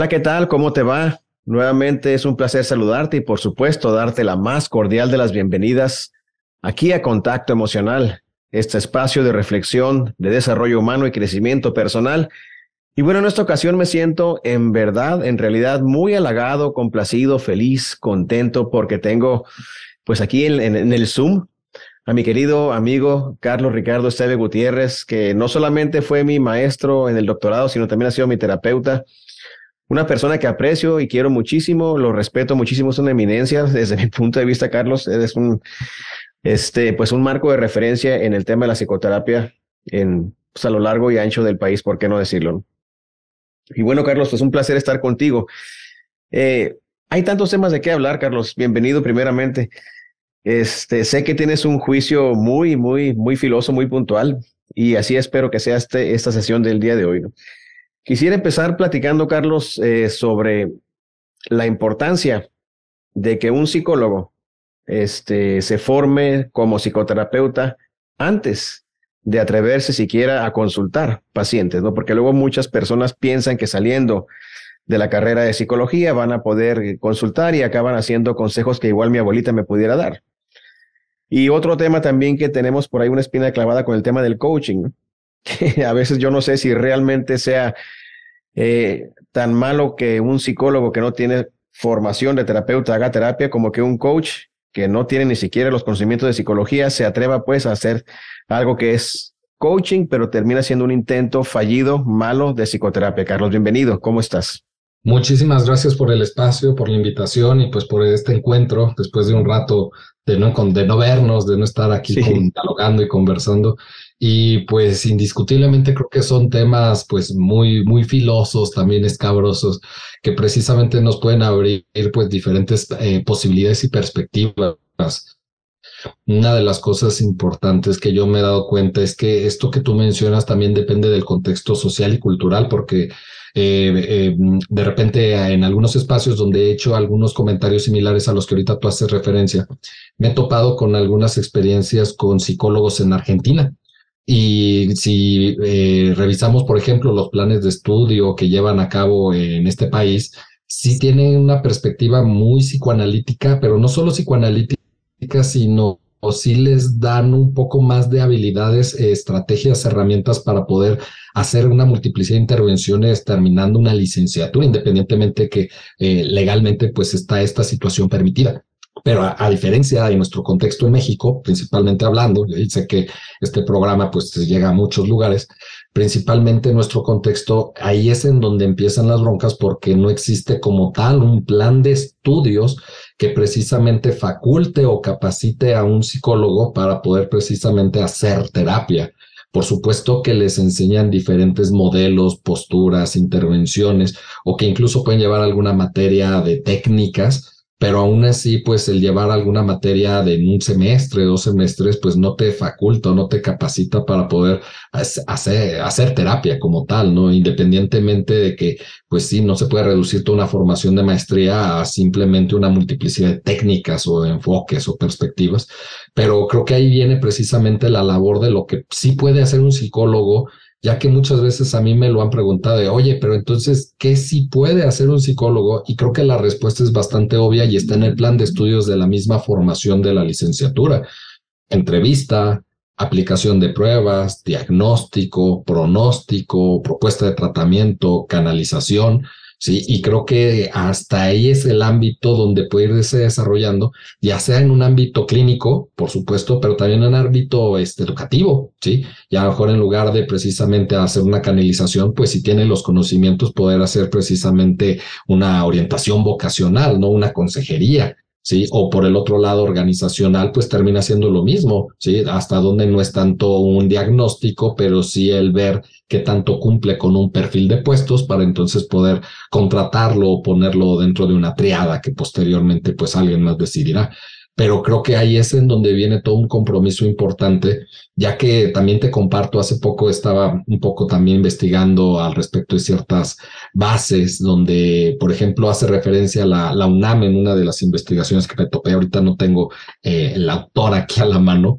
Hola, ¿qué tal? ¿Cómo te va? Nuevamente es un placer saludarte y por supuesto darte la más cordial de las bienvenidas aquí a Contacto Emocional, este espacio de reflexión, de desarrollo humano y crecimiento personal. Y bueno, en esta ocasión me siento en verdad, en realidad muy halagado, complacido, feliz, contento porque tengo pues aquí en el Zoom a mi querido amigo Carlos Ricardo Esteve Gutiérrez, que no solamente fue mi maestro en el doctorado, sino también ha sido mi terapeuta. Una persona que aprecio y quiero muchísimo, lo respeto muchísimo, es una eminencia desde mi punto de vista, Carlos. Eres pues un marco de referencia en el tema de la psicoterapia pues a lo largo y ancho del país, ¿por qué no decirlo? Y bueno, Carlos, pues un placer estar contigo. Hay tantos temas de qué hablar, Carlos. Bienvenido primeramente. Sé que tienes un juicio muy filoso, muy puntual, y así espero que sea esta sesión del día de hoy, ¿no? Quisiera empezar platicando, Carlos, sobre la importancia de que un psicólogo se forme como psicoterapeuta antes de atreverse siquiera a consultar pacientes, ¿no? Porque luego muchas personas piensan que saliendo de la carrera de psicología van a poder consultar y acaban haciendo consejos que igual mi abuelita me pudiera dar. Y otro tema también que tenemos por ahí una espina clavada con el tema del coaching, ¿no? Que a veces yo no sé si realmente sea tan malo que un psicólogo que no tiene formación de terapeuta haga terapia, como que un coach que no tiene ni siquiera los conocimientos de psicología se atreva pues a hacer algo que es coaching, pero termina siendo un intento fallido, malo de psicoterapia. Carlos, bienvenido. ¿Cómo estás? Muchísimas gracias por el espacio, por la invitación y pues por este encuentro después de un rato de no vernos, de no estar aquí Sí, dialogando y conversando. Y pues indiscutiblemente creo que son temas pues muy filosos, también escabrosos, que precisamente nos pueden abrir pues diferentes posibilidades y perspectivas. Una de las cosas importantes que yo me he dado cuenta es que esto que tú mencionas también depende del contexto social y cultural, porque de repente en algunos espacios donde he hecho algunos comentarios similares a los que ahorita tú haces referencia, me he topado con algunas experiencias con psicólogos en Argentina. Y si revisamos, por ejemplo, los planes de estudio que llevan a cabo en este país, sí tienen una perspectiva muy psicoanalítica, pero no solo psicoanalítica, sino o sí les dan un poco más de habilidades, estrategias, herramientas para poder hacer una multiplicidad de intervenciones terminando una licenciatura, independientemente que legalmente pues está esta situación permitida. Pero a diferencia de nuestro contexto en México, principalmente hablando, y sé que este programa pues llega a muchos lugares, principalmente en nuestro contexto, ahí es en donde empiezan las broncas porque no existe como tal un plan de estudios que precisamente faculte o capacite a un psicólogo para poder precisamente hacer terapia. Por supuesto que les enseñan diferentes modelos, posturas, intervenciones, o que incluso pueden llevar alguna materia de técnicas, pero aún así, pues el llevar alguna materia de un semestre, 2 semestres, pues no te faculta o no te capacita para poder hacer terapia como tal, ¿no? Independientemente de que, pues sí, no se puede reducir toda una formación de maestría a simplemente una multiplicidad de técnicas o de enfoques o perspectivas, pero creo que ahí viene precisamente la labor de lo que sí puede hacer un psicólogo, ya que muchas veces a mí me lo han preguntado de, oye, pero entonces, ¿qué sí puede hacer un psicólogo? Y creo que la respuesta es bastante obvia y está en el plan de estudios de la misma formación de la licenciatura. Entrevista, aplicación de pruebas, diagnóstico, pronóstico, propuesta de tratamiento, canalización. Sí, y creo que hasta ahí es el ámbito donde puede irse desarrollando, ya sea en un ámbito clínico, por supuesto, pero también en un ámbito educativo, ¿sí? Y a lo mejor en lugar de precisamente hacer una canalización, pues si tiene los conocimientos, poder hacer precisamente una orientación vocacional, ¿no? Una consejería, ¿sí? O por el otro lado organizacional, pues termina siendo lo mismo, ¿sí? Hasta donde no es tanto un diagnóstico, pero sí el ver qué tanto cumple con un perfil de puestos para entonces poder contratarlo o ponerlo dentro de una triada que posteriormente pues alguien más decidirá. Pero creo que ahí es en donde viene todo un compromiso importante, ya que también te comparto, hace poco estaba un poco también investigando al respecto de ciertas bases donde, por ejemplo, hace referencia a la UNAM en una de las investigaciones que me topé, ahorita no tengo el autor aquí a la mano,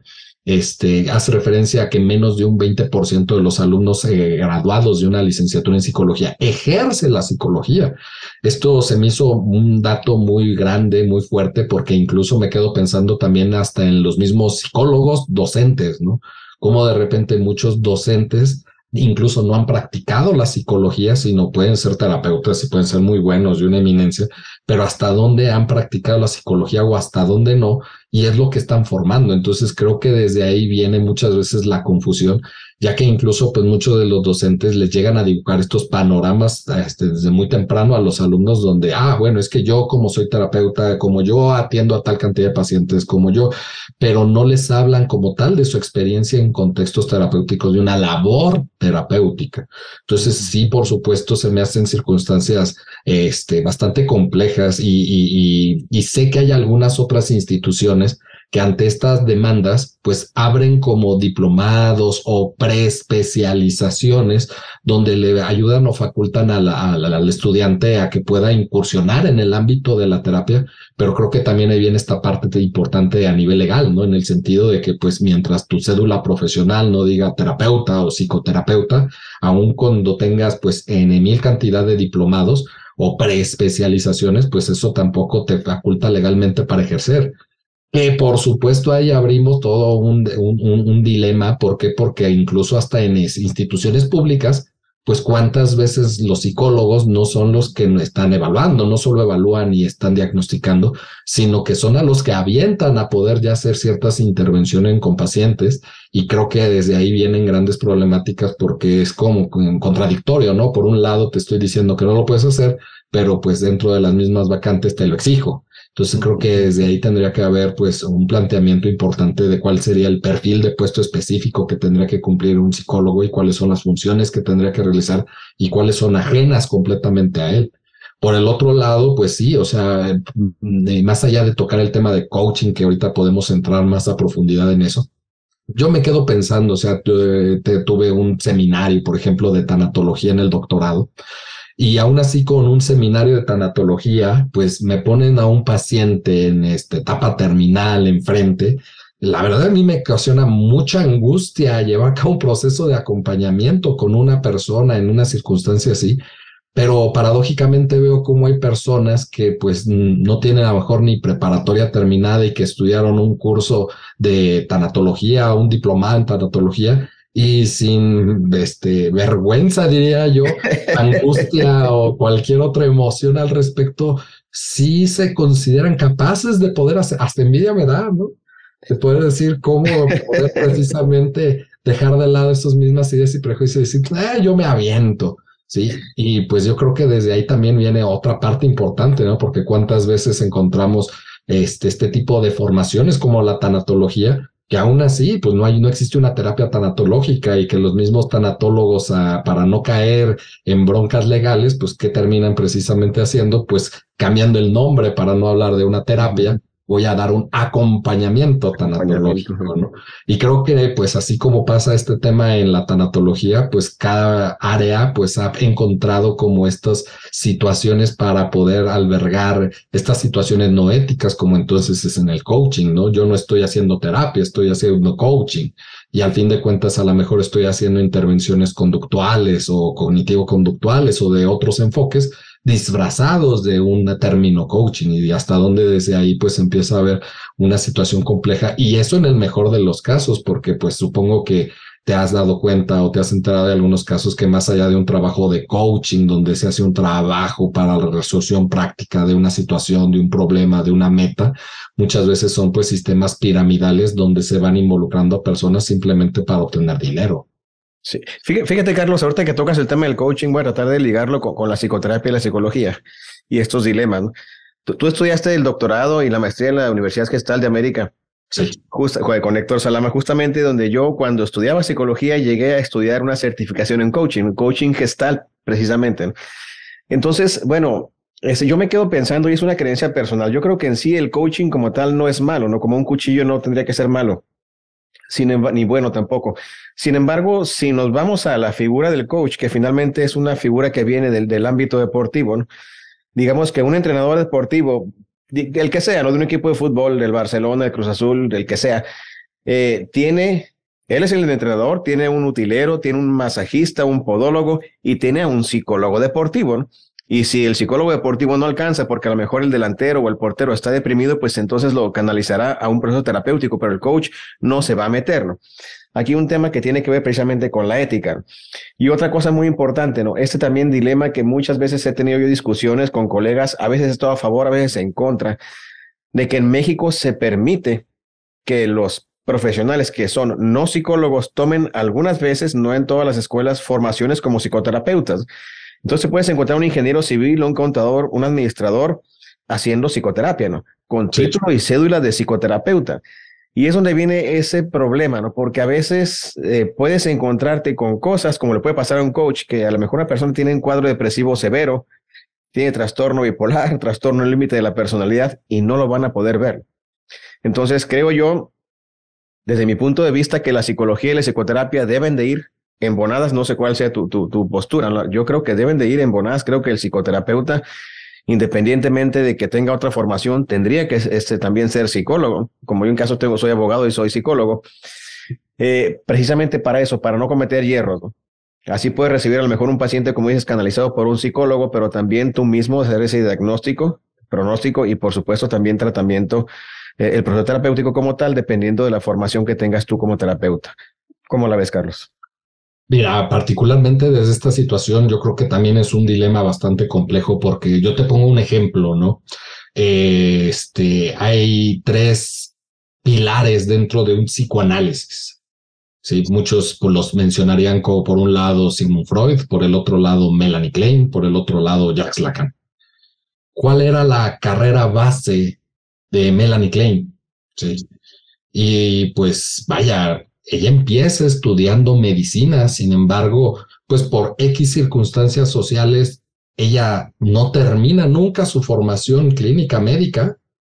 hace referencia a que menos de un 20% de los alumnos graduados de una licenciatura en psicología ejerce la psicología. Esto se me hizo un dato muy grande, muy fuerte, porque incluso me quedo pensando también hasta en los mismos psicólogos docentes, ¿no? Como de repente muchos docentes incluso no han practicado la psicología, sino pueden ser terapeutas y pueden ser muy buenos de una eminencia, pero hasta dónde han practicado la psicología o hasta dónde no, y es lo que están formando. Entonces creo que desde ahí viene muchas veces la confusión, ya que incluso pues muchos de los docentes les llegan a dibujar estos panoramas desde muy temprano a los alumnos donde, bueno, es que yo como soy terapeuta, como yo atiendo a tal cantidad de pacientes, como yo, pero no les hablan como tal de su experiencia en contextos terapéuticos, de una labor terapéutica. Entonces, sí, por supuesto, se me hacen circunstancias bastante complejas y sé que hay algunas otras instituciones que ante estas demandas, pues abren como diplomados o preespecializaciones donde le ayudan o facultan al estudiante a que pueda incursionar en el ámbito de la terapia, pero creo que también ahí viene esta parte importante a nivel legal, ¿no? En el sentido de que, pues, mientras tu cédula profesional no diga terapeuta o psicoterapeuta, aun cuando tengas, pues, en mil cantidad de diplomados o preespecializaciones, pues eso tampoco te faculta legalmente para ejercer. Que por supuesto ahí abrimos todo un dilema. ¿Por qué? Porque incluso hasta en instituciones públicas, pues cuántas veces los psicólogos no son los que están evaluando, no solo evalúan y están diagnosticando, sino que son a los que avientan a poder ya hacer ciertas intervenciones con pacientes. Y creo que desde ahí vienen grandes problemáticas porque es como contradictorio, ¿no? Por un lado te estoy diciendo que no lo puedes hacer, pero pues dentro de las mismas vacantes te lo exijo. Entonces creo que desde ahí tendría que haber pues un planteamiento importante de cuál sería el perfil de puesto específico que tendría que cumplir un psicólogo y cuáles son las funciones que tendría que realizar y cuáles son ajenas completamente a él. Por el otro lado, pues sí, o sea, más allá de tocar el tema de coaching, que ahorita podemos entrar más a profundidad en eso, yo me quedo pensando, o sea, tuve un seminario, por ejemplo, de tanatología en el doctorado. Y aún así, con un seminario de tanatología, pues me ponen a un paciente en esta etapa terminal enfrente. La verdad, a mí me ocasiona mucha angustia llevar a cabo un proceso de acompañamiento con una persona en una circunstancia así, pero paradójicamente veo cómo hay personas que pues no tienen a lo mejor ni preparatoria terminada y que estudiaron un curso de tanatología, un diplomado en tanatología y sin vergüenza, diría yo, angustia o cualquier otra emoción al respecto, sí se consideran capaces de poder hacer, hasta envidia me da, ¿no? De poder decir cómo poder precisamente dejar de lado esas mismas ideas y prejuicios y decir, yo me aviento. Sí, y pues yo creo que desde ahí también viene otra parte importante, ¿no? Porque cuántas veces encontramos este tipo de formaciones como la tanatología, que aún así, pues no existe una terapia tanatológica y que los mismos tanatólogos, para no caer en broncas legales, pues ¿qué terminan precisamente haciendo? Pues cambiando el nombre para no hablar de una terapia, voy a dar un acompañamiento tanatológico, ¿no? Y creo que pues así como pasa este tema en la tanatología, pues cada área pues ha encontrado como estas situaciones para poder albergar estas situaciones no éticas, como entonces es en el coaching, ¿no? Yo no estoy haciendo terapia, estoy haciendo coaching y al fin de cuentas a lo mejor estoy haciendo intervenciones conductuales o cognitivo-conductuales o de otros enfoques disfrazados de un término coaching y hasta donde desde ahí pues empieza a haber una situación compleja y eso en el mejor de los casos, porque pues supongo que te has dado cuenta o te has enterado de algunos casos que más allá de un trabajo de coaching donde se hace un trabajo para la resolución práctica de una situación, de un problema, de una meta, muchas veces son pues sistemas piramidales donde se van involucrando a personas simplemente para obtener dinero. Sí. Fíjate, Carlos, ahorita que tocas el tema del coaching, voy a tratar de ligarlo con la psicoterapia y la psicología y estos dilemas, ¿no? Tú estudiaste el doctorado y la maestría en la Universidad Gestal de América, Sí. con Héctor Salama, justamente donde yo cuando estudiaba psicología llegué a estudiar una certificación en coaching Gestal, precisamente, ¿no? Entonces, bueno, yo me quedo pensando, y es una creencia personal, yo creo que en sí el coaching como tal no es malo, ¿no? Como un cuchillo no tendría que ser malo. Ni bueno tampoco. Sin embargo, si nos vamos a la figura del coach, que finalmente es una figura que viene del ámbito deportivo, ¿no? Digamos que un entrenador deportivo, el que sea, ¿no? De un equipo de fútbol, del Barcelona, del Cruz Azul, del que sea, Él es el entrenador, tiene un utilero, tiene un masajista, un podólogo y tiene a un psicólogo deportivo, ¿no? Y si el psicólogo deportivo no alcanza porque a lo mejor el delantero o el portero está deprimido, pues entonces lo canalizará a un proceso terapéutico, pero el coach no se va a meter, ¿no? Aquí un tema que tiene que ver precisamente con la ética. Y otra cosa muy importante, ¿no? Este también dilema que muchas veces he tenido yo discusiones con colegas, a veces estoy a favor, a veces en contra, de que en México se permite que los profesionales que son no psicólogos tomen algunas veces, no en todas las escuelas, formaciones como psicoterapeutas. Entonces puedes encontrar un ingeniero civil, un contador, un administrador haciendo psicoterapia, ¿no? Con Sí. título y cédula de psicoterapeuta. Y es donde viene ese problema, ¿no? Porque a veces puedes encontrarte con cosas como le puede pasar a un coach, que a lo mejor una persona tiene un cuadro depresivo severo, tiene trastorno bipolar, trastorno límite de la personalidad y no lo van a poder ver. Entonces creo yo, desde mi punto de vista, que la psicología y la psicoterapia deben de ir embonadas, no sé cuál sea tu postura, ¿no? Yo creo que deben de ir embonadas, creo que el psicoterapeuta, independientemente de que tenga otra formación, tendría que también ser psicólogo. Como yo en caso soy abogado y soy psicólogo, precisamente para eso, para no cometer hierros, ¿no? Así puedes recibir a lo mejor un paciente, como dices, canalizado por un psicólogo, pero también tú mismo hacer ese diagnóstico, pronóstico y por supuesto también tratamiento, el proceso terapéutico como tal, dependiendo de la formación que tengas tú como terapeuta. ¿Cómo la ves, Carlos? Mira, particularmente desde esta situación, yo creo que también es un dilema bastante complejo porque yo te pongo un ejemplo, ¿no? Hay tres pilares dentro de un psicoanálisis. Sí, muchos pues, los mencionarían como por un lado Sigmund Freud, por el otro lado Melanie Klein, por el otro lado Jacques Lacan. ¿Cuál era la carrera base de Melanie Klein? Sí. Y pues vaya, ella empieza estudiando medicina, sin embargo, pues por X circunstancias sociales, ella no termina nunca su formación clínica médica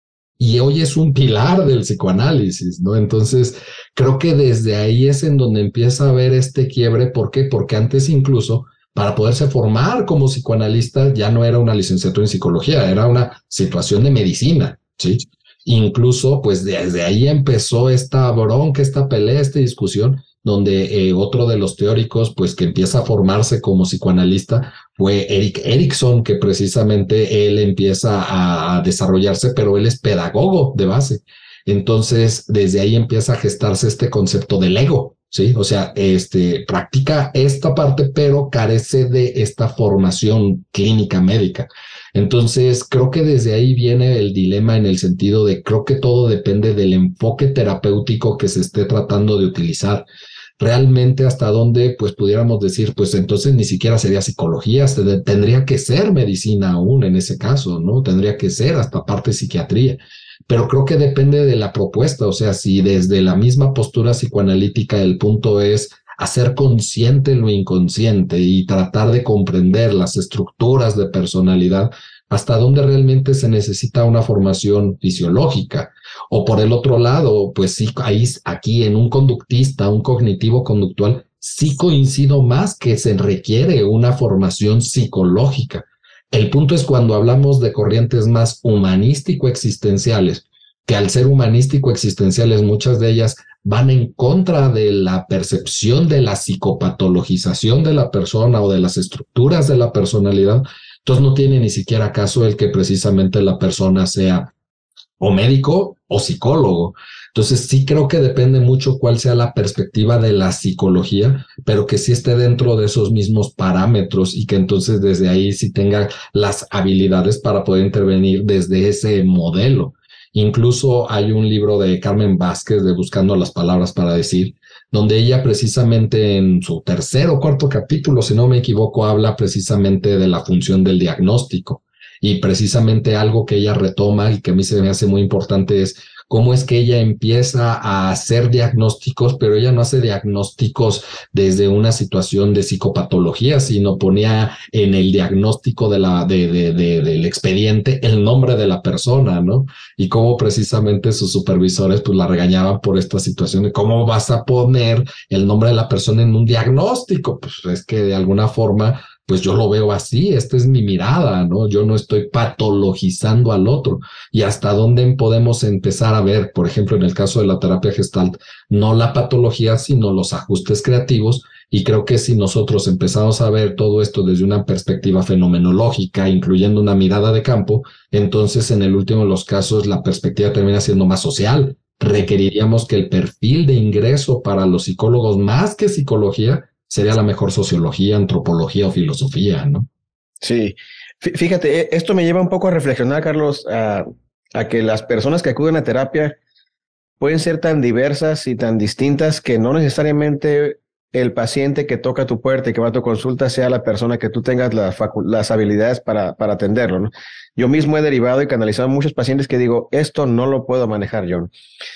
y hoy es un pilar del psicoanálisis, ¿no? Entonces, creo que desde ahí es en donde empieza a haber este quiebre. ¿Por qué? Porque antes incluso para poderse formar como psicoanalista ya no era una licenciatura en psicología, era una situación de medicina, ¿sí? Incluso, pues desde ahí empezó esta bronca, esta pelea, esta discusión, donde otro de los teóricos, pues que empieza a formarse como psicoanalista, fue Erik Erikson, que precisamente él empieza a desarrollarse, pero él es pedagogo de base. Entonces, desde ahí empieza a gestarse este concepto del ego, ¿sí? O sea, practica esta parte, pero carece de esta formación clínica médica. Entonces, creo que desde ahí viene el dilema en el sentido de creo que todo depende del enfoque terapéutico que se esté tratando de utilizar. Realmente hasta dónde pues pudiéramos decir, pues entonces ni siquiera sería psicología, tendría que ser medicina aún en ese caso, ¿no? Tendría que ser hasta parte psiquiatría. Pero creo que depende de la propuesta, o sea, si desde la misma postura psicoanalítica el punto es hacer consciente lo inconsciente y tratar de comprender las estructuras de personalidad, hasta dónde realmente se necesita una formación fisiológica. O por el otro lado, pues sí, aquí en un conductista, un cognitivo conductual, sí coincido más que se requiere una formación psicológica. El punto es cuando hablamos de corrientes más humanístico-existenciales, que al ser humanístico-existenciales, muchas de ellas van en contra de la percepción de la psicopatologización de la persona o de las estructuras de la personalidad. Entonces no tiene ni siquiera caso el que precisamente la persona sea o médico o psicólogo. Entonces sí creo que depende mucho cuál sea la perspectiva de la psicología, pero que sí esté dentro de esos mismos parámetros y que entonces desde ahí sí tenga las habilidades para poder intervenir desde ese modelo. Incluso hay un libro de Carmen Vázquez de Buscando las Palabras para Decir, donde ella precisamente en su tercer o cuarto capítulo, si no me equivoco, habla precisamente de la función del diagnóstico. Y precisamente algo que ella retoma y que a mí se me hace muy importante es cómo es que ella empieza a hacer diagnósticos, pero ella no hace diagnósticos desde una situación de psicopatología, sino ponía en el diagnóstico del expediente el nombre de la persona, ¿no? Y cómo precisamente sus supervisores pues la regañaban por esta situación de cómo vas a poner el nombre de la persona en un diagnóstico. Pues es que de alguna forma pues yo lo veo así, esta es mi mirada, ¿no? Yo no estoy patologizando al otro. Y hasta dónde podemos empezar a ver, por ejemplo, en el caso de la terapia Gestalt, no la patología, sino los ajustes creativos. Y creo que si nosotros empezamos a ver todo esto desde una perspectiva fenomenológica, incluyendo una mirada de campo, entonces en el último de los casos la perspectiva termina siendo más social. Requeriríamos que el perfil de ingreso para los psicólogos, más que psicología, sería la mejor sociología, antropología o filosofía, ¿no? Sí, fíjate, esto me lleva un poco a reflexionar, Carlos, a que las personas que acuden a terapia pueden ser tan diversas y tan distintas que no necesariamente el paciente que toca tu puerta y que va a tu consulta sea la persona que tú tengas las habilidades para atenderlo, ¿no? Yo mismo he derivado y canalizado a muchos pacientes que digo, esto no lo puedo manejar yo, ¿no?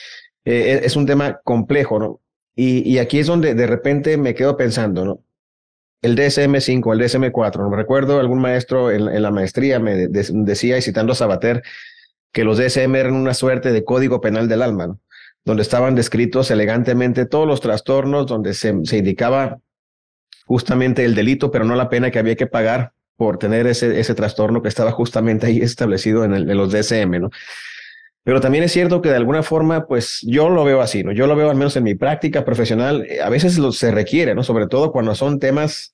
Es un tema complejo, ¿no? Y aquí es donde de repente me quedo pensando, ¿no? El DSM-5, el DSM-4, ¿no? Recuerdo algún maestro en la maestría me decía, y citando a Sabater, que los DSM eran una suerte de código penal del alma, ¿no? Donde estaban descritos elegantemente todos los trastornos, donde se indicaba justamente el delito, pero no la pena que había que pagar por tener ese trastorno que estaba justamente ahí establecido en los DSM, ¿no? Pero también es cierto que de alguna forma, pues yo lo veo así, ¿no? Yo lo veo al menos en mi práctica profesional, a veces se requiere, ¿no? Sobre todo cuando son temas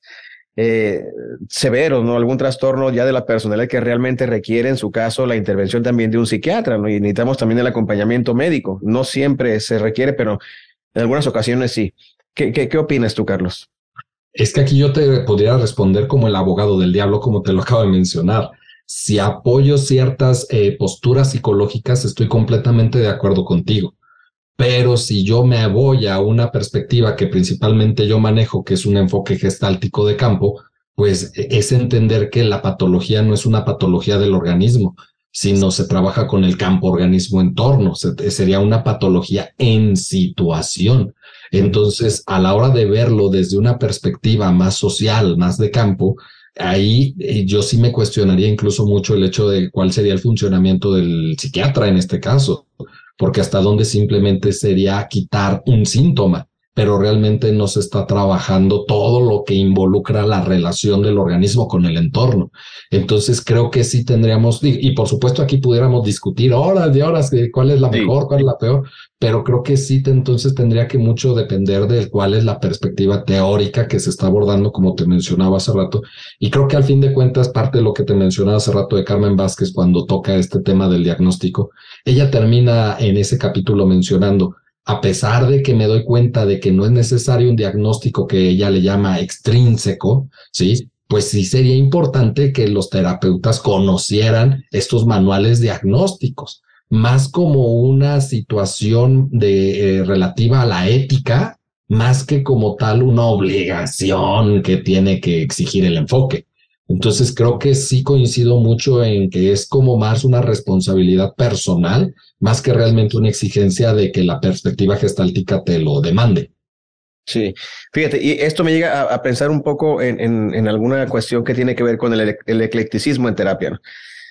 severos, ¿no? Algún trastorno ya de la personalidad que realmente requiere, en su caso, la intervención también de un psiquiatra, ¿no? Y necesitamos también el acompañamiento médico. No siempre se requiere, pero en algunas ocasiones sí. ¿Qué opinas tú, Carlos? Es que aquí yo te podría responder como el abogado del diablo, como te lo acabo de mencionar. Si apoyo ciertas posturas psicológicas, estoy completamente de acuerdo contigo. Pero si yo me voy a una perspectiva que principalmente yo manejo, que es un enfoque gestáltico de campo, pues es entender que la patología no es una patología del organismo, sino se trabaja con el campo organismo entorno. Sería una patología en situación. Entonces, a la hora de verlo desde una perspectiva más social, más de campo, ahí yo sí me cuestionaría incluso mucho el hecho de cuál sería el funcionamiento del psiquiatra en este caso, porque hasta dónde simplemente sería quitar un síntoma, pero realmente no se está trabajando todo lo que involucra la relación del organismo con el entorno. Entonces creo que sí tendríamos, y por supuesto aquí pudiéramos discutir horas y horas de cuál es la mejor, cuál es la peor, pero creo que sí entonces tendría que mucho depender de cuál es la perspectiva teórica que se está abordando, como te mencionaba hace rato, y creo que al fin de cuentas parte de lo que te mencionaba hace rato de Carmen Vázquez cuando toca este tema del diagnóstico, ella termina en ese capítulo mencionando, a pesar de que me doy cuenta de que no es necesario un diagnóstico que ella le llama extrínseco, ¿sí? Pues sí sería importante que los terapeutas conocieran estos manuales diagnósticos, más como una situación relativa a la ética, más que como tal una obligación que tiene que exigir el enfoque. Entonces creo que sí coincido mucho en que es como más una responsabilidad personal, más que realmente una exigencia de que la perspectiva gestáltica te lo demande. Sí, fíjate, y esto me llega a pensar un poco en alguna cuestión que tiene que ver con el eclecticismo en terapia, ¿no?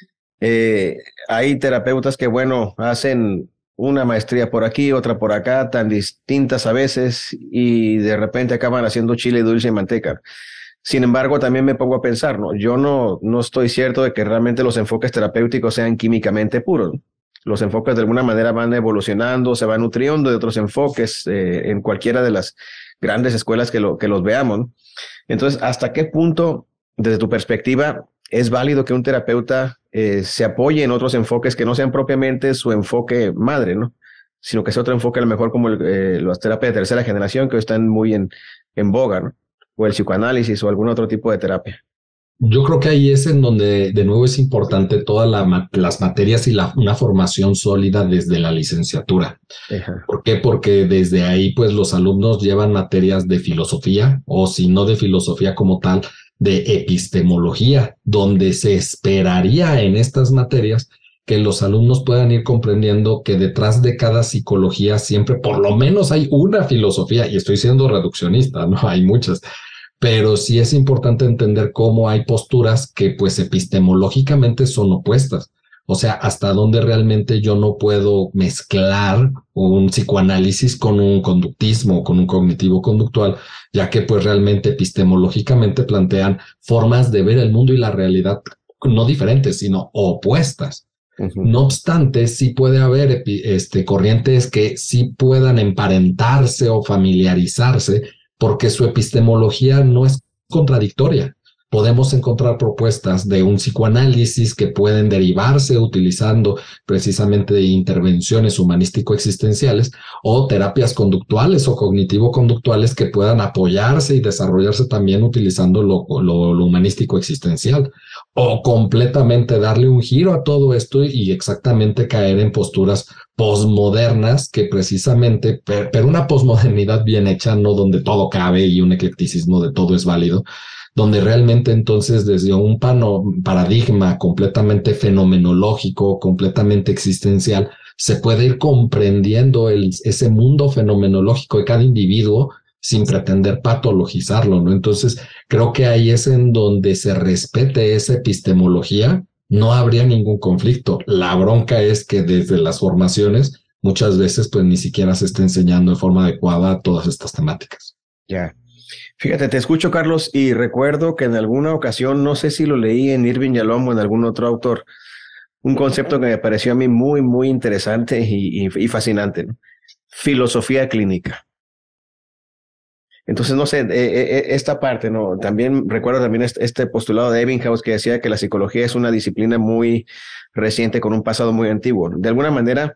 Hay terapeutas que, bueno, hacen una maestría por aquí, otra por acá, tan distintas a veces, y de repente acaban haciendo chile dulce y manteca. Sin embargo, también me pongo a pensar, ¿no? Yo no estoy cierto de que realmente los enfoques terapéuticos sean químicamente puros, ¿no? Los enfoques de alguna manera van evolucionando, se van nutriendo de otros enfoques en cualquiera de las grandes escuelas que los veamos, ¿no? Entonces, ¿hasta qué punto, desde tu perspectiva, es válido que un terapeuta se apoye en otros enfoques que no sean propiamente su enfoque madre, ¿no? Sino que sea otro enfoque a lo mejor como las terapias de tercera generación que hoy están muy en boga, ¿no? O el psicoanálisis o algún otro tipo de terapia? Yo creo que ahí es en donde de nuevo es importante todas las materias y una formación sólida desde la licenciatura. Ajá. ¿Por qué? Porque desde ahí pues los alumnos llevan materias de filosofía o si no de filosofía como tal, de epistemología, donde se esperaría en estas materias que los alumnos puedan ir comprendiendo que detrás de cada psicología siempre por lo menos hay una filosofía, y estoy siendo reduccionista, no hay muchas, pero sí es importante entender cómo hay posturas que pues epistemológicamente son opuestas. O sea, hasta dónde realmente yo no puedo mezclar un psicoanálisis con un conductismo, con un cognitivo conductual, ya que pues realmente epistemológicamente plantean formas de ver el mundo y la realidad no diferentes, sino opuestas. No obstante, sí puede haber corrientes que sí puedan emparentarse o familiarizarse porque su epistemología no es contradictoria. Podemos encontrar propuestas de un psicoanálisis que pueden derivarse utilizando precisamente de intervenciones humanístico-existenciales o terapias conductuales o cognitivo-conductuales que puedan apoyarse y desarrollarse también utilizando lo humanístico-existencial, o completamente darle un giro a todo esto y exactamente caer en posturas posmodernas que precisamente, pero una posmodernidad bien hecha, no donde todo cabe y un eclecticismo de todo es válido, donde realmente entonces desde un paradigma completamente fenomenológico, completamente existencial, se puede ir comprendiendo ese mundo fenomenológico de cada individuo sin pretender patologizarlo, ¿no? Entonces, creo que ahí es en donde se respete esa epistemología, no habría ningún conflicto. La bronca es que desde las formaciones muchas veces pues ni siquiera se está enseñando de forma adecuada todas estas temáticas. Ya. Fíjate, te escucho, Carlos, y recuerdo que en alguna ocasión, no sé si lo leí en Irving Yalom o en algún otro autor, un concepto que me pareció a mí muy, muy interesante y fascinante, ¿no? Filosofía clínica. Entonces, no sé, esta parte, ¿no? También recuerdo también este postulado de Ebbinghaus que decía que la psicología es una disciplina muy reciente con un pasado muy antiguo. De alguna manera,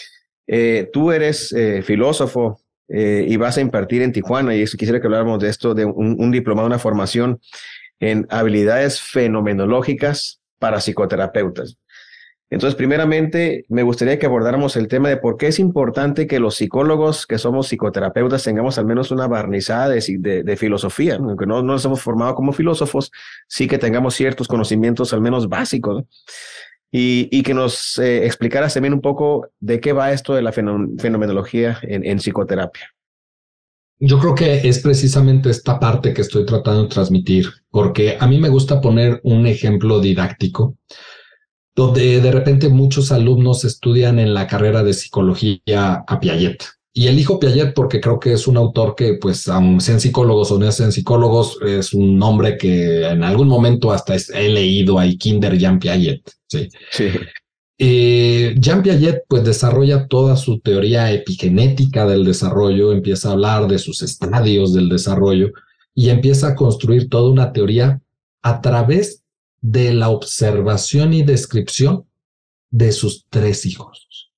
tú eres filósofo y vas a impartir en Tijuana, y quisiera que habláramos de esto, de un diplomado, una formación en habilidades fenomenológicas para psicoterapeutas. Entonces, primeramente, me gustaría que abordáramos el tema de por qué es importante que los psicólogos que somos psicoterapeutas tengamos al menos una barnizada de filosofía, ¿no? Aunque no nos hemos formado como filósofos, sí que tengamos ciertos conocimientos al menos básicos, ¿no? Y que nos explicaras también un poco de qué va esto de la fenomenología en psicoterapia. Yo creo que es precisamente esta parte que estoy tratando de transmitir, porque a mí me gusta poner un ejemplo didáctico donde de repente muchos alumnos estudian en la carrera de psicología a Piaget. Y elijo Piaget porque creo que es un autor que, pues, aunque sean psicólogos o no sean psicólogos, es un nombre que en algún momento hasta he leído a Kinder Jean Piaget. Sí. Sí. Jean Piaget pues desarrolla toda su teoría epigenética del desarrollo, empieza a hablar de sus estadios del desarrollo y empieza a construir toda una teoría a través de la observación y descripción de sus 3 hijos.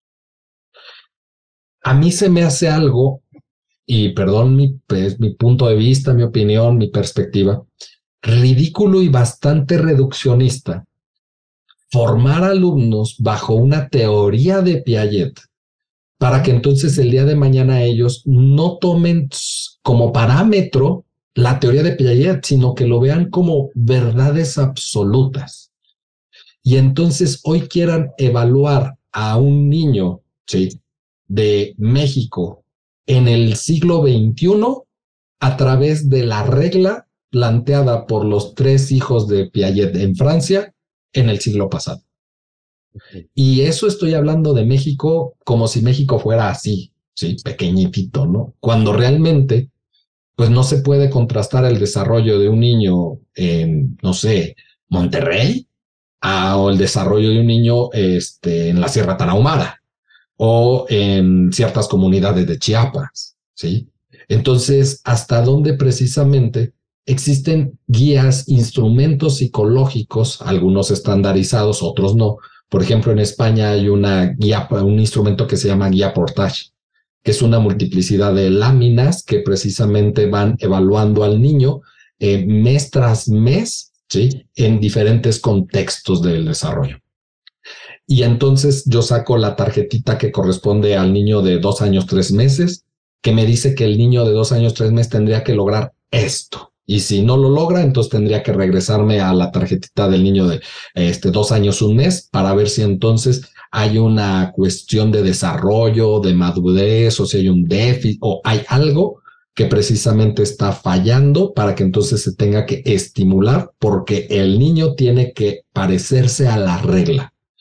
A mí se me hace algo, y perdón mi punto de vista, mi opinión, mi perspectiva, ridículo y bastante reduccionista formar alumnos bajo una teoría de Piaget para que entonces el día de mañana ellos no tomen como parámetro la teoría de Piaget, sino que lo vean como verdades absolutas. Y entonces hoy quieran evaluar a un niño, ¿sí?, de México en el siglo XXI a través de la regla planteada por los 3 hijos de Piaget en Francia en el siglo pasado. Y eso estoy hablando de México como si México fuera así, ¿sí?, pequeñitito, ¿no? Cuando realmente pues no se puede contrastar el desarrollo de un niño en, no sé, Monterrey, o el desarrollo de un niño en la Sierra Tarahumara o en ciertas comunidades de Chiapas, ¿sí? Entonces, ¿hasta dónde precisamente existen guías, instrumentos psicológicos, algunos estandarizados, otros no? Por ejemplo, en España hay una guía, un instrumento que se llama guía Portage, que es una multiplicidad de láminas que precisamente van evaluando al niño mes tras mes, ¿sí?, en diferentes contextos del desarrollo. Y entonces yo saco la tarjetita que corresponde al niño de 2 años, 3 meses, que me dice que el niño de 2 años, 3 meses tendría que lograr esto. Y si no lo logra, entonces tendría que regresarme a la tarjetita del niño de 2 años, 1 mes, para ver si entonces hay una cuestión de desarrollo, de madurez, o si hay un déficit, o hay algo que precisamente está fallando para que entonces se tenga que estimular, porque el niño tiene que parecerse a la regla.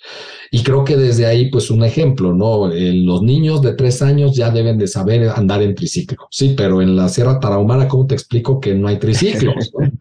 Y creo que desde ahí, pues un ejemplo, ¿no? Los niños de 3 años ya deben de saber andar en triciclo, sí, pero en la Sierra Tarahumara, ¿cómo te explico que no hay triciclos, ¿no?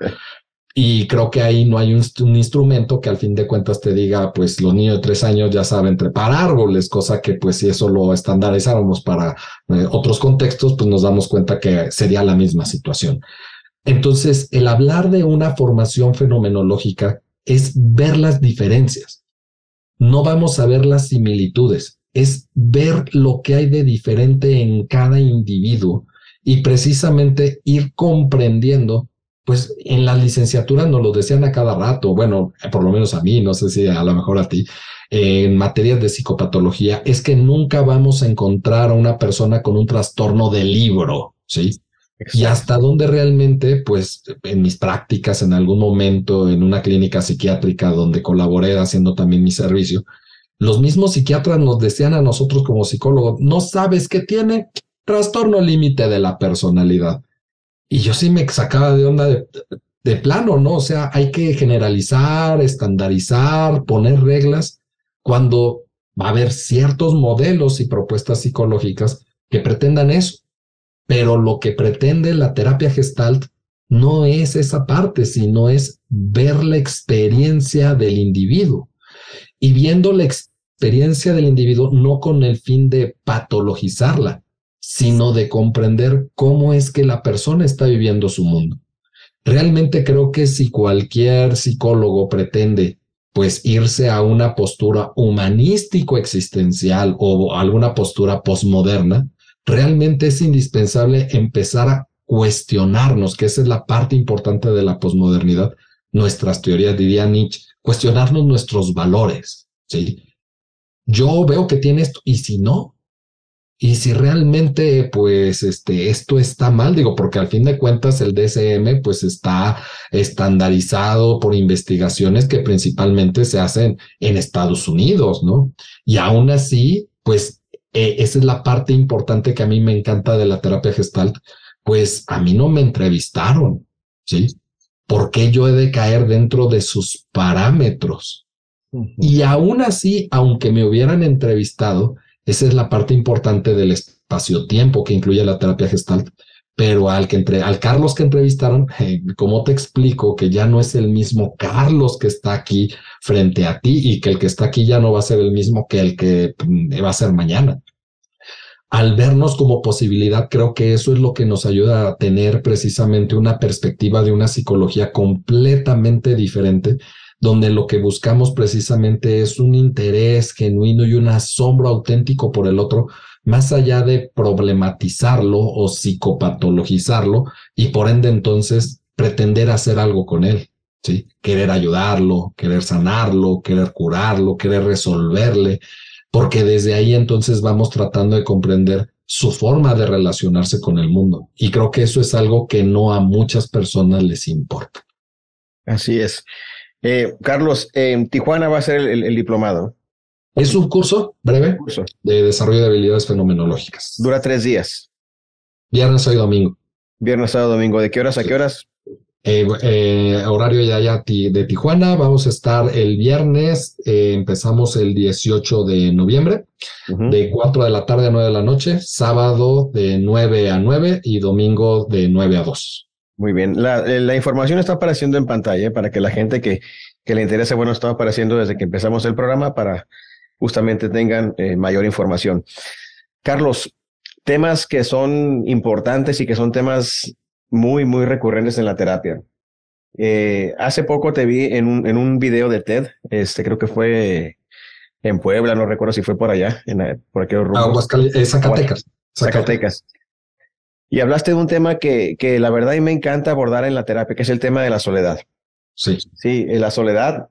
Y creo que ahí no hay un instrumento que al fin de cuentas te diga, pues los niños de 3 años ya saben trepar árboles, cosa que pues si eso lo estandarizáramos para otros contextos, pues nos damos cuenta que sería la misma situación. Entonces, el hablar de una formación fenomenológica es ver las diferencias. No vamos a ver las similitudes, es ver lo que hay de diferente en cada individuo y precisamente ir comprendiendo. Pues en la licenciatura nos lo decían a cada rato, bueno, por lo menos a mí, no sé si a lo mejor a ti, en materias de psicopatología, es que nunca vamos a encontrar a una persona con un trastorno de libro, ¿sí? Exacto. Y hasta dónde realmente, pues en mis prácticas, en algún momento, en una clínica psiquiátrica donde colaboré haciendo también mi servicio, los mismos psiquiatras nos decían a nosotros como psicólogos, no sabes qué tiene trastorno límite de la personalidad. Y yo sí me sacaba de onda de plano, ¿no? O sea, hay que generalizar, estandarizar, poner reglas cuando va a haber ciertos modelos y propuestas psicológicas que pretendan eso. Pero lo que pretende la terapia Gestalt no es esa parte, sino es ver la experiencia del individuo. Y viendo la experiencia del individuo no con el fin de patologizarla, sino de comprender cómo es que la persona está viviendo su mundo. Realmente creo que si cualquier psicólogo pretende pues irse a una postura humanístico-existencial o alguna postura posmoderna, realmente es indispensable empezar a cuestionarnos, que esa es la parte importante de la posmodernidad, nuestras teorías, diría Nietzsche, cuestionarnos nuestros valores, ¿sí? Yo veo que tiene esto, y si no, y si realmente, pues, esto está mal, digo, porque al fin de cuentas el DSM, pues, está estandarizado por investigaciones que principalmente se hacen en Estados Unidos, ¿no? Y aún así, pues, esa es la parte importante que a mí me encanta de la terapia Gestalt, pues, a mí no me entrevistaron, ¿sí? ¿Por qué yo he de caer dentro de sus parámetros? Y aún así, aunque me hubieran entrevistado, esa es la parte importante del espacio-tiempo que incluye la terapia Gestalt. Pero al Carlos que entrevistaron, ¿cómo te explico que ya no es el mismo Carlos que está aquí frente a ti y que el que está aquí ya no va a ser el mismo que el que va a ser mañana? Al vernos como posibilidad, creo que eso es lo que nos ayuda a tener precisamente una perspectiva de una psicología completamente diferente, donde lo que buscamos precisamente es un interés genuino y un asombro auténtico por el otro, más allá de problematizarlo o psicopatologizarlo y por ende entonces pretender hacer algo con él, ¿sí? Querer ayudarlo, querer sanarlo, querer curarlo, querer resolverle, porque desde ahí entonces vamos tratando de comprender su forma de relacionarse con el mundo. Y creo que eso es algo que no a muchas personas les importa. Así es. Carlos, en Tijuana va a ser el diplomado. Es un curso breve de desarrollo de habilidades fenomenológicas. Dura 3 días. Viernes, sábado y domingo. Viernes, sábado, domingo. ¿De qué horas a qué horas? Horario ya de Tijuana. Vamos a estar el viernes. Empezamos el 18 de noviembre, de 4 de la tarde a 9 de la noche. Sábado de 9 a 9 y domingo de 9 a 2. Muy bien. La información está apareciendo en pantalla para que la gente que le interese, bueno, está apareciendo desde que empezamos el programa para justamente tengan mayor información. Carlos, temas que son importantes y que son temas muy, muy recurrentes en la terapia. Hace poco te vi en un video de TED, creo que fue en Puebla, no recuerdo si fue por allá, por aquellos rumbos. Zacatecas. Y hablaste de un tema que la verdad y me encanta abordar en la terapia, que es el tema de la soledad. Sí. Sí, la soledad.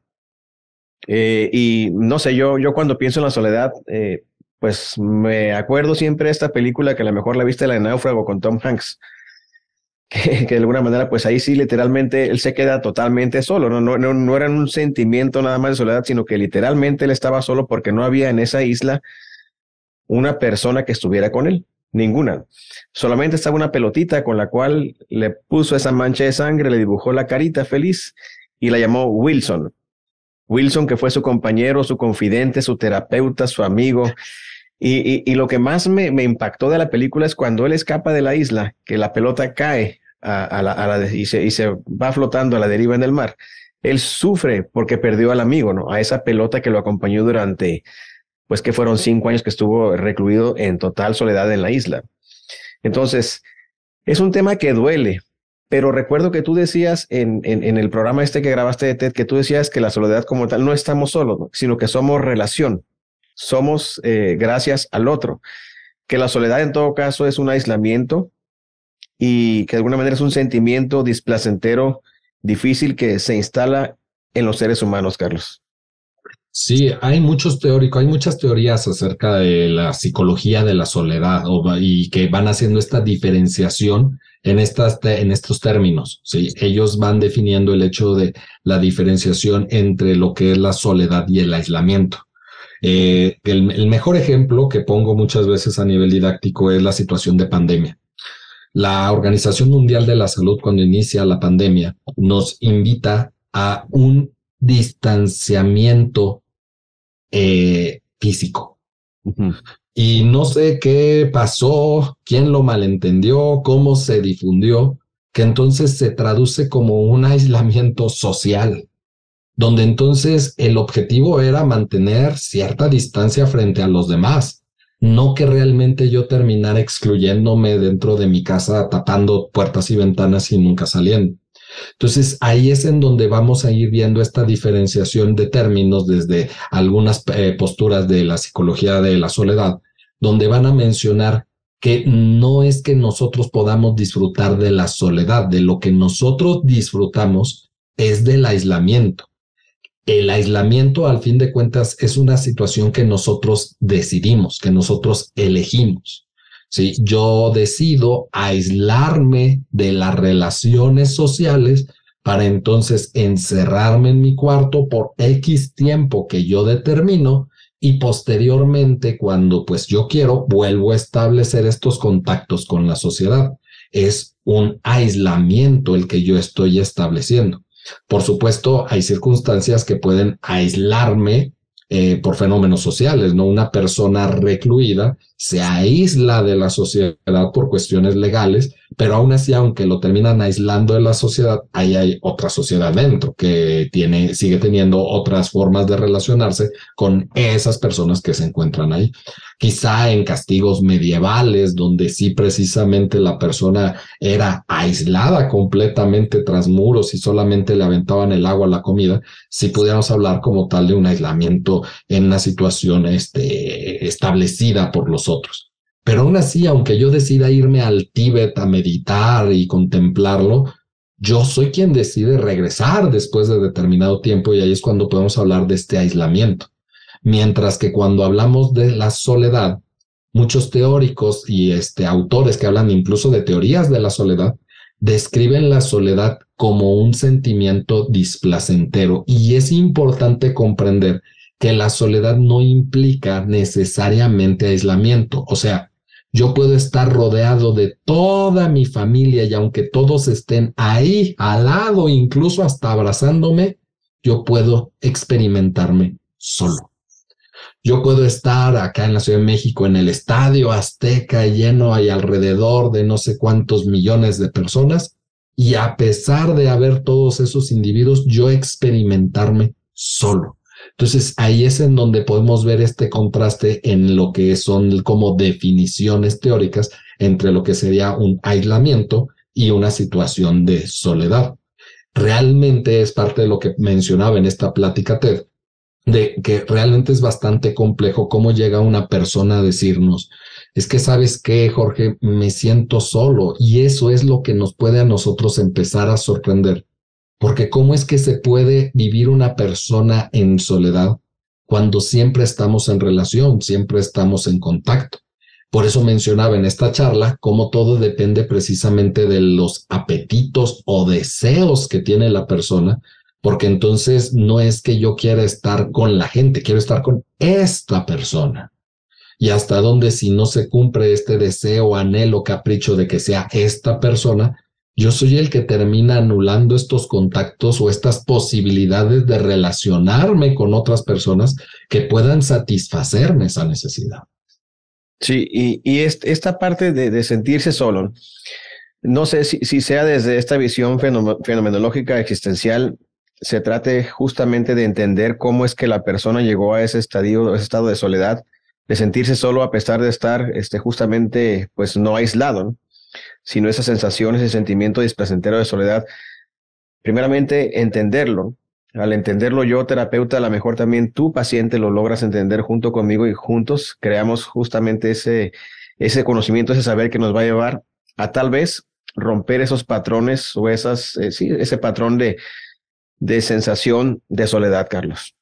Y no sé, yo cuando pienso en la soledad, pues me acuerdo siempre de esta película que a lo mejor la viste, la de Náufrago con Tom Hanks, que de alguna manera, pues ahí sí literalmente él se queda totalmente solo, no era un sentimiento nada más de soledad, sino que literalmente él estaba solo porque no había en esa isla una persona que estuviera con él, ninguna. Solamente estaba una pelotita con la cual le puso esa mancha de sangre, le dibujó la carita feliz y la llamó Wilson. Wilson, que fue su compañero, su confidente, su terapeuta, su amigo. Y lo que más me impactó de la película es cuando él escapa de la isla, que la pelota cae y se va flotando a la deriva en el mar. Él sufre porque perdió al amigo, ¿no? A esa pelota que lo acompañó durante, pues que fueron 5 años que estuvo recluido en total soledad en la isla. Entonces, es un tema que duele, pero recuerdo que tú decías en el programa este que grabaste de TED, que tú decías que la soledad como tal no estamos solos, ¿no? Sino que somos relación, somos gracias al otro, que la soledad en todo caso es un aislamiento y que de alguna manera es un sentimiento displacentero, difícil que se instala en los seres humanos, Carlos. Sí, hay muchos teóricos, hay muchas teorías acerca de la psicología de la soledad y que van haciendo esta diferenciación en estos términos. Sí, ellos van definiendo el hecho de la diferenciación entre lo que es la soledad y el aislamiento. El mejor ejemplo que pongo muchas veces a nivel didáctico es la situación de pandemia. La Organización Mundial de la Salud, cuando inicia la pandemia, nos invita a un distanciamiento físico. Uh-huh. Y no sé qué pasó, quién lo malentendió, cómo se difundió, que entonces se traduce como un aislamiento social, donde entonces el objetivo era mantener cierta distancia frente a los demás, no que realmente yo terminara excluyéndome dentro de mi casa, tapando puertas y ventanas y nunca saliendo. Entonces, ahí es en donde vamos a ir viendo esta diferenciación de términos desde algunas posturas de la psicología de la soledad, donde van a mencionar que no es que nosotros podamos disfrutar de la soledad, de lo que nosotros disfrutamos es del aislamiento. El aislamiento, al fin de cuentas, es una situación que nosotros decidimos, que nosotros elegimos. Sí, yo decido aislarme de las relaciones sociales para entonces encerrarme en mi cuarto por X tiempo que yo determino y posteriormente, cuando pues yo quiero, vuelvo a establecer estos contactos con la sociedad. Es un aislamiento el que yo estoy estableciendo. Por supuesto, hay circunstancias que pueden aislarme por fenómenos sociales, ¿no? Una persona recluida se aísla de la sociedad por cuestiones legales, pero aún así, aunque lo terminan aislando de la sociedad, ahí hay otra sociedad dentro que sigue teniendo otras formas de relacionarse con esas personas que se encuentran ahí. Quizá en castigos medievales, donde sí precisamente la persona era aislada completamente tras muros y solamente le aventaban el agua, la comida, sí pudiéramos hablar como tal de un aislamiento en una situación establecida por los otros. Pero aún así, aunque yo decida irme al Tíbet a meditar y contemplarlo, yo soy quien decide regresar después de determinado tiempo y ahí es cuando podemos hablar de este aislamiento. Mientras que cuando hablamos de la soledad, muchos teóricos y autores que hablan incluso de teorías de la soledad, describen la soledad como un sentimiento displacentero y es importante comprender que la soledad no implica necesariamente aislamiento. O sea, yo puedo estar rodeado de toda mi familia y aunque todos estén ahí, al lado, incluso hasta abrazándome, yo puedo experimentarme solo. Yo puedo estar acá en la Ciudad de México en el Estadio Azteca lleno y alrededor de no sé cuántos millones de personas y a pesar de haber todos esos individuos, yo experimentarme solo. Entonces ahí es en donde podemos ver este contraste en lo que son como definiciones teóricas entre lo que sería un aislamiento y una situación de soledad. Realmente es parte de lo que mencionaba en esta plática TED, de que realmente es bastante complejo cómo llega una persona a decirnos, es que sabes qué, Jorge, me siento solo y eso es lo que nos puede a nosotros empezar a sorprender. Porque ¿cómo es que se puede vivir una persona en soledad cuando siempre estamos en relación, siempre estamos en contacto? Por eso mencionaba en esta charla cómo todo depende precisamente de los apetitos o deseos que tiene la persona, porque entonces no es que yo quiera estar con la gente, quiero estar con esta persona. Y hasta donde si no se cumple este deseo, anhelo, capricho de que sea esta persona, yo soy el que termina anulando estos contactos o estas posibilidades de relacionarme con otras personas que puedan satisfacerme esa necesidad. Sí, y esta parte de sentirse solo, no sé si sea desde esta visión fenomenológica existencial, se trate justamente de entender cómo es que la persona llegó a ese estadio, ese estado de soledad, de sentirse solo a pesar de estar justamente pues no aislado, ¿no? Sino esa sensación, ese sentimiento displacentero de soledad. Primeramente, entenderlo. Al entenderlo yo, terapeuta, a lo mejor también tú, paciente, lo logras entender junto conmigo y juntos creamos justamente ese conocimiento, ese saber que nos va a llevar a tal vez romper esos patrones o sí, ese patrón de sensación de soledad, Carlos.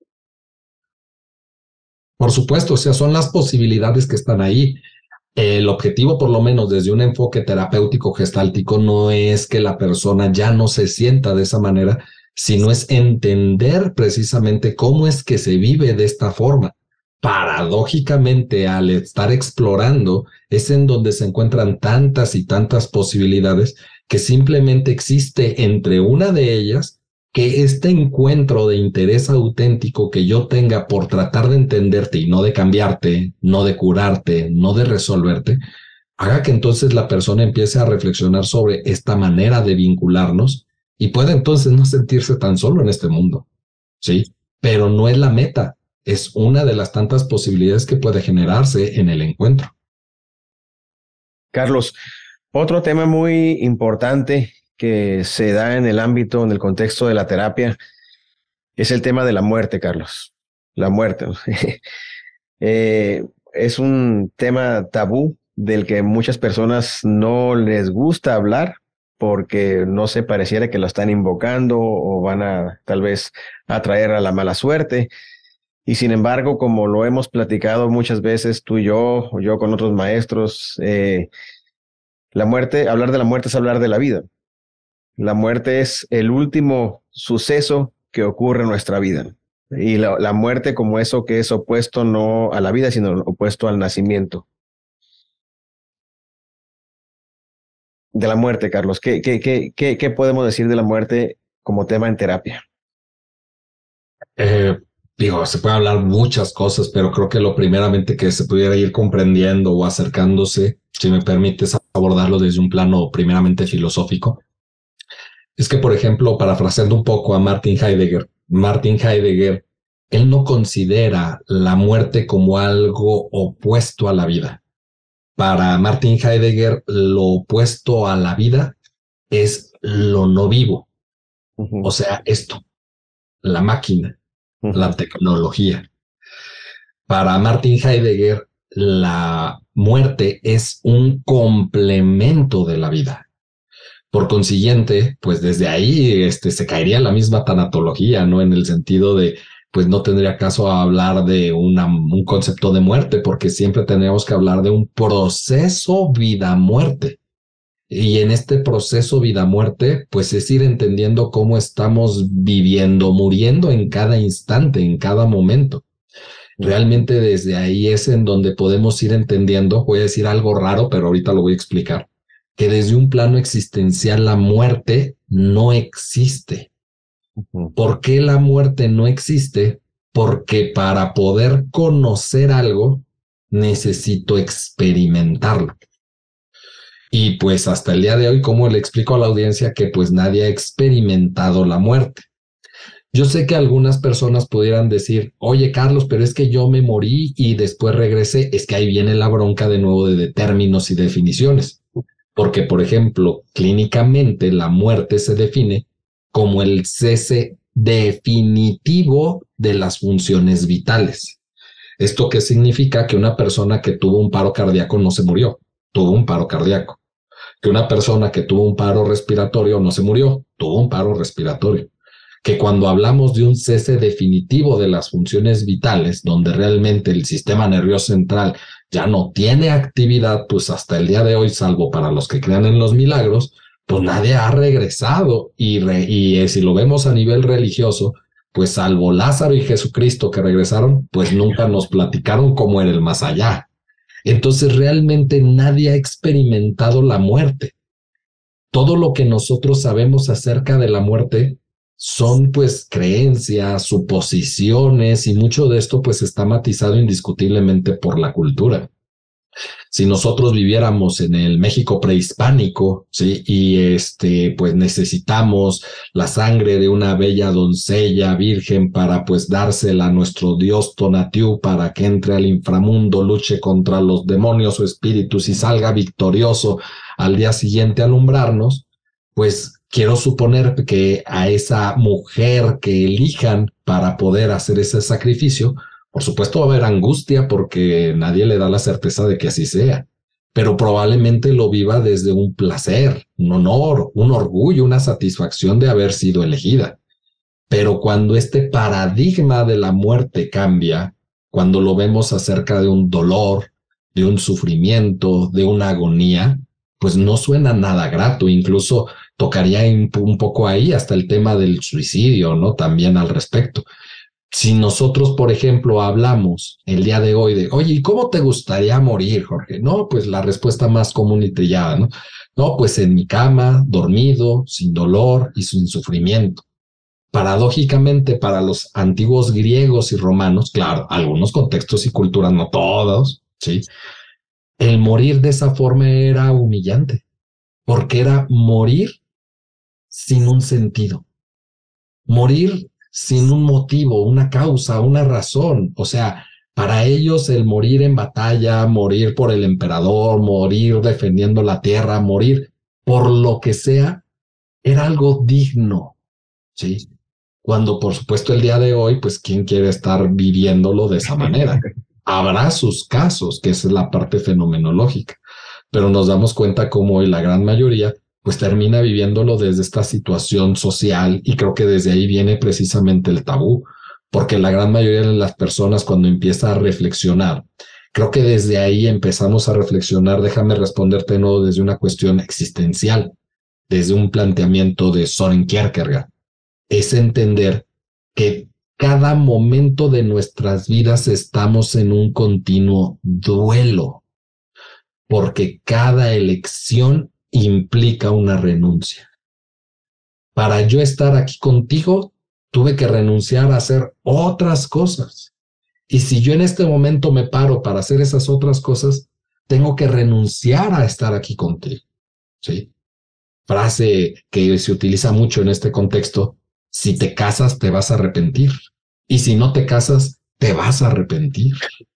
Por supuesto, o sea, son las posibilidades que están ahí. El objetivo, por lo menos desde un enfoque terapéutico gestáltico, no es que la persona ya no se sienta de esa manera, sino es entender precisamente cómo es que se vive de esta forma. Paradójicamente, al estar explorando, es en donde se encuentran tantas y tantas posibilidades que simplemente existe entre una de ellas que este encuentro de interés auténtico que yo tenga por tratar de entenderte y no de cambiarte, no de curarte, no de resolverte, haga que entonces la persona empiece a reflexionar sobre esta manera de vincularnos y pueda entonces no sentirse tan solo en este mundo, ¿sí? Pero no es la meta, es una de las tantas posibilidades que puede generarse en el encuentro. Carlos, otro tema muy importante que se da en el ámbito, en el contexto de la terapia, es el tema de la muerte, Carlos. La muerte. Es un tema tabú del que muchas personas no les gusta hablar porque no se pareciera que lo están invocando o van a tal vez atraer a la mala suerte. Y sin embargo, como lo hemos platicado muchas veces tú y yo, o yo con otros maestros, la muerte, hablar de la muerte es hablar de la vida. La muerte es el último suceso que ocurre en nuestra vida. Y la muerte como eso que es opuesto no a la vida, sino opuesto al nacimiento. De la muerte, Carlos, ¿qué podemos decir de la muerte como tema en terapia? Eh, Digo, se puede hablar muchas cosas, pero creo que lo primeramente que se pudiera ir comprendiendo o acercándose, si me permites abordarlo desde un plano primeramente filosófico, es que, por ejemplo, parafraseando un poco a Martin Heidegger, él no considera la muerte como algo opuesto a la vida. Para Martin Heidegger, lo opuesto a la vida es lo no vivo, o sea, esto, la máquina, la tecnología. Para Martin Heidegger, la muerte es un complemento de la vida. Por consiguiente, pues desde ahí se caería la misma tanatología, ¿no? En el sentido de, pues no tendría caso hablar de un concepto de muerte, porque siempre tendríamos que hablar de un proceso vida-muerte. Y en este proceso vida-muerte, pues es ir entendiendo cómo estamos viviendo, muriendo en cada instante, en cada momento. Realmente desde ahí es en donde podemos ir entendiendo, voy a decir algo raro, pero ahorita lo voy a explicar, que desde un plano existencial la muerte no existe. ¿Por qué la muerte no existe? Porque para poder conocer algo, necesito experimentarlo. Y pues hasta el día de hoy, ¿cómo le explico a la audiencia que pues nadie ha experimentado la muerte? Yo sé que algunas personas pudieran decir, oye Carlos, pero es que yo me morí y después regresé. Es que ahí viene la bronca de nuevo de términos y definiciones. Porque, por ejemplo, clínicamente la muerte se define como el cese definitivo de las funciones vitales. ¿Esto qué significa? Que una persona que tuvo un paro cardíaco no se murió, tuvo un paro cardíaco. Que una persona que tuvo un paro respiratorio no se murió, tuvo un paro respiratorio. Que cuando hablamos de un cese definitivo de las funciones vitales, donde realmente el sistema nervioso central ya no tiene actividad, pues hasta el día de hoy, salvo para los que crean en los milagros, pues nadie ha regresado. Y si lo vemos a nivel religioso, pues salvo Lázaro y Jesucristo que regresaron, pues nunca nos platicaron cómo era el más allá. Entonces realmente nadie ha experimentado la muerte. todo lo que nosotros sabemos acerca de la muerte son pues creencias, suposiciones, y mucho de esto pues está matizado indiscutiblemente por la cultura. Si nosotros viviéramos en el México prehispánico, ¿sí? Y pues necesitamos la sangre de una bella doncella virgen para pues dársela a nuestro dios Tonatiuh para que entre al inframundo, luche contra los demonios o espíritus y salga victorioso al día siguiente a alumbrarnos, pues quiero suponer que a esa mujer que elijan para poder hacer ese sacrificio, por supuesto va a haber angustia porque nadie le da la certeza de que así sea, pero probablemente lo viva desde un placer, un honor, un orgullo, una satisfacción de haber sido elegida. Pero cuando este paradigma de la muerte cambia, cuando lo vemos acerca de un dolor, de un sufrimiento, de una agonía, pues no suena nada grato, incluso tocaría un poco ahí hasta el tema del suicidio, ¿no? También al respecto. Si nosotros, por ejemplo, hablamos el día de hoy de, oye, ¿y cómo te gustaría morir, Jorge? No, pues la respuesta más común y trillada, ¿no? No, pues en mi cama, dormido, sin dolor y sin sufrimiento. Paradójicamente, para los antiguos griegos y romanos, claro, algunos contextos y culturas, no todos, ¿sí? El morir de esa forma era humillante, porque era morir sin un sentido, morir sin un motivo, una causa, una razón. O sea, para ellos el morir en batalla, morir por el emperador, morir defendiendo la tierra, morir por lo que sea, era algo digno, ¿sí? Cuando por supuesto el día de hoy, pues ¿quién quiere estar viviéndolo de esa manera? Habrá sus casos, que esa es la parte fenomenológica, pero nos damos cuenta como hoy la gran mayoría pues termina viviéndolo desde esta situación social, y creo que desde ahí viene precisamente el tabú, porque la gran mayoría de las personas cuando empieza a reflexionar, creo que desde ahí empezamos a reflexionar, déjame responderte no desde una cuestión existencial, desde un planteamiento de Søren Kierkegaard, es entender que cada momento de nuestras vidas estamos en un continuo duelo, porque cada elección implica una renuncia. Para yo estar aquí contigo, tuve que renunciar a hacer otras cosas. Y si yo en este momento me paro para hacer esas otras cosas, tengo que renunciar a estar aquí contigo. ¿Sí? Frase que se utiliza mucho en este contexto: si te casas, te vas a arrepentir. Y si no te casas, te vas a arrepentir.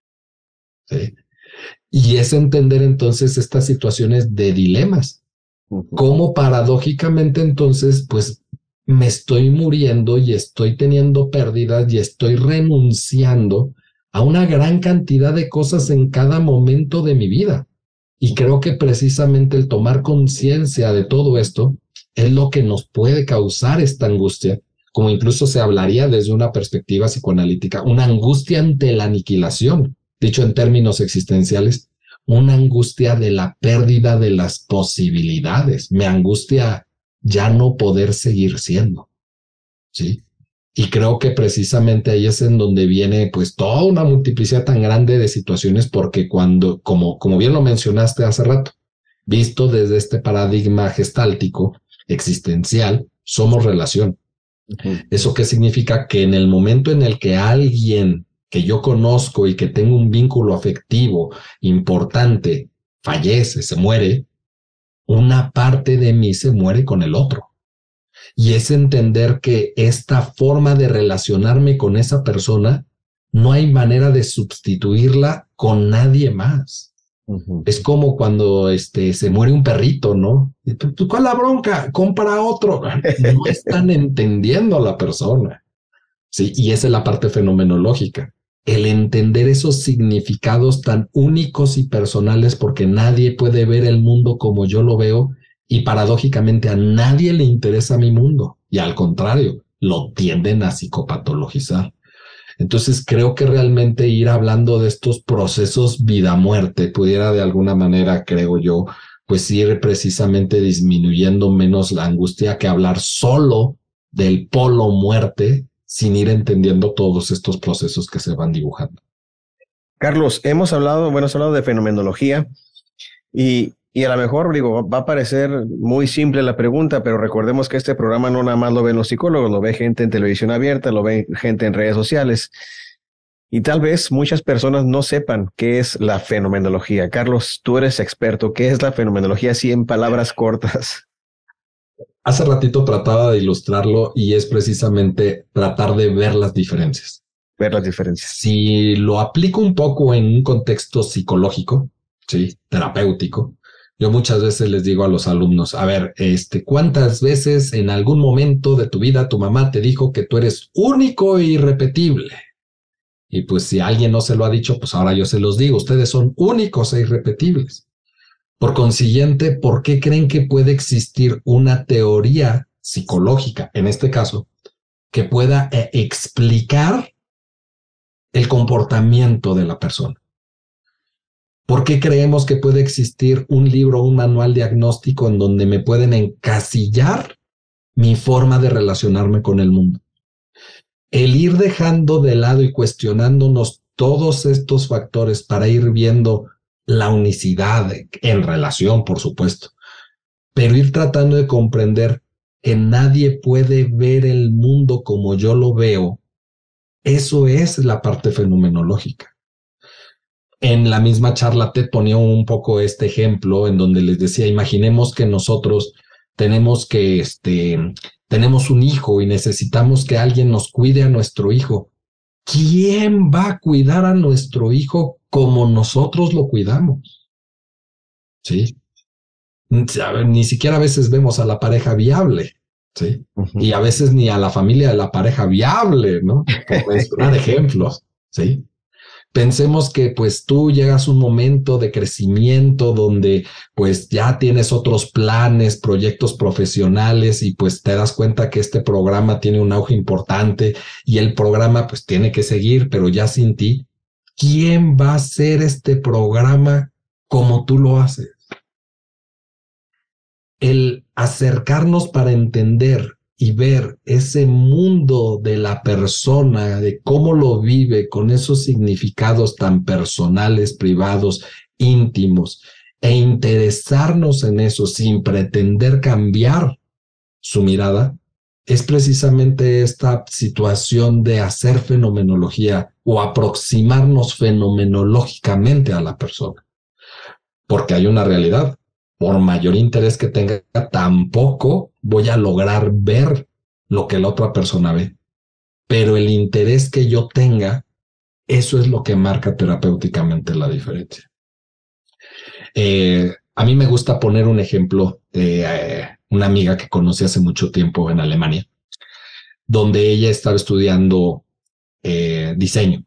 ¿Sí? Y es entender entonces estas situaciones de dilemas. Cómo paradójicamente entonces, pues me estoy muriendo y estoy teniendo pérdidas y estoy renunciando a una gran cantidad de cosas en cada momento de mi vida. Y creo que precisamente el tomar conciencia de todo esto es lo que nos puede causar esta angustia, como incluso se hablaría desde una perspectiva psicoanalítica, una angustia ante la aniquilación, dicho en términos existenciales, una angustia de la pérdida de las posibilidades. Me angustia ya no poder seguir siendo, ¿sí? Y creo que precisamente ahí es en donde viene pues toda una multiplicidad tan grande de situaciones, porque cuando, como bien lo mencionaste hace rato, visto desde este paradigma gestáltico, existencial, somos relación. ¿Eso qué significa? Que en el momento en el que alguien que yo conozco y que tengo un vínculo afectivo importante fallece, se muere, una parte de mí se muere con el otro. Y es entender que esta forma de relacionarme con esa persona no hay manera de sustituirla con nadie más. Es como cuando se muere un perrito, ¿no? ¿Tú cuál es la bronca? Compra otro. No están entendiendo a la persona. Sí, y esa es la parte fenomenológica. El entender esos significados tan únicos y personales, porque nadie puede ver el mundo como yo lo veo, y paradójicamente a nadie le interesa mi mundo, y al contrario, lo tienden a psicopatologizar. Entonces creo que realmente ir hablando de estos procesos vida-muerte pudiera de alguna manera, creo yo, pues ir precisamente disminuyendo menos la angustia que hablar solo del polo muerte, sin ir entendiendo todos estos procesos que se van dibujando. Carlos, has hablado de fenomenología y Y a lo mejor, digo, va a parecer muy simple la pregunta, pero recordemos que este programa no nada más lo ven los psicólogos, lo ve gente en televisión abierta, lo ve gente en redes sociales. Y tal vez muchas personas no sepan qué es la fenomenología. Carlos, tú eres experto. ¿Qué es la fenomenología? Así en palabras cortas. Hace ratito trataba de ilustrarlo y es precisamente tratar de ver las diferencias. Ver las diferencias. Si lo aplico un poco en un contexto psicológico, sí, terapéutico, yo muchas veces les digo a los alumnos, a ver, ¿cuántas veces en algún momento de tu vida tu mamá te dijo que tú eres único e irrepetible? Y pues si alguien no se lo ha dicho, pues ahora yo se los digo, ustedes son únicos e irrepetibles. Por consiguiente, ¿por qué creen que puede existir una teoría psicológica, en este caso, que pueda explicar el comportamiento de la persona? ¿Por qué creemos que puede existir un libro, un manual diagnóstico en donde me pueden encasillar mi forma de relacionarme con el mundo? El ir dejando de lado y cuestionándonos todos estos factores para ir viendo la unicidad en relación, por supuesto, pero ir tratando de comprender que nadie puede ver el mundo como yo lo veo, eso es la parte fenomenológica. En la misma charla TED ponía un poco este ejemplo en donde les decía, imaginemos que nosotros tenemos tenemos un hijo y necesitamos que alguien nos cuide a nuestro hijo. ¿Quién va a cuidar a nuestro hijo como nosotros lo cuidamos? ¿Sí? Ni siquiera a veces vemos a la pareja viable, ¿sí? Y a veces ni a la familia de la pareja viable, ¿no? Por mencionar ejemplos, ¿sí? Pensemos que pues tú llegas a un momento de crecimiento donde pues ya tienes otros planes, proyectos profesionales y pues te das cuenta que este programa tiene un auge importante y el programa pues tiene que seguir, pero ya sin ti. ¿Quién va a hacer este programa como tú lo haces? El acercarnos para entender y ver ese mundo de la persona, de cómo lo vive con esos significados tan personales, privados, íntimos, e interesarnos en eso sin pretender cambiar su mirada, es precisamente esta situación de hacer fenomenología o aproximarnos fenomenológicamente a la persona. Porque hay una realidad. Por mayor interés que tenga, tampoco voy a lograr ver lo que la otra persona ve. Pero el interés que yo tenga, eso es lo que marca terapéuticamente la diferencia. A mí me gusta poner un ejemplo de una amiga que conocí hace mucho tiempo en Alemania, donde ella estaba estudiando diseño.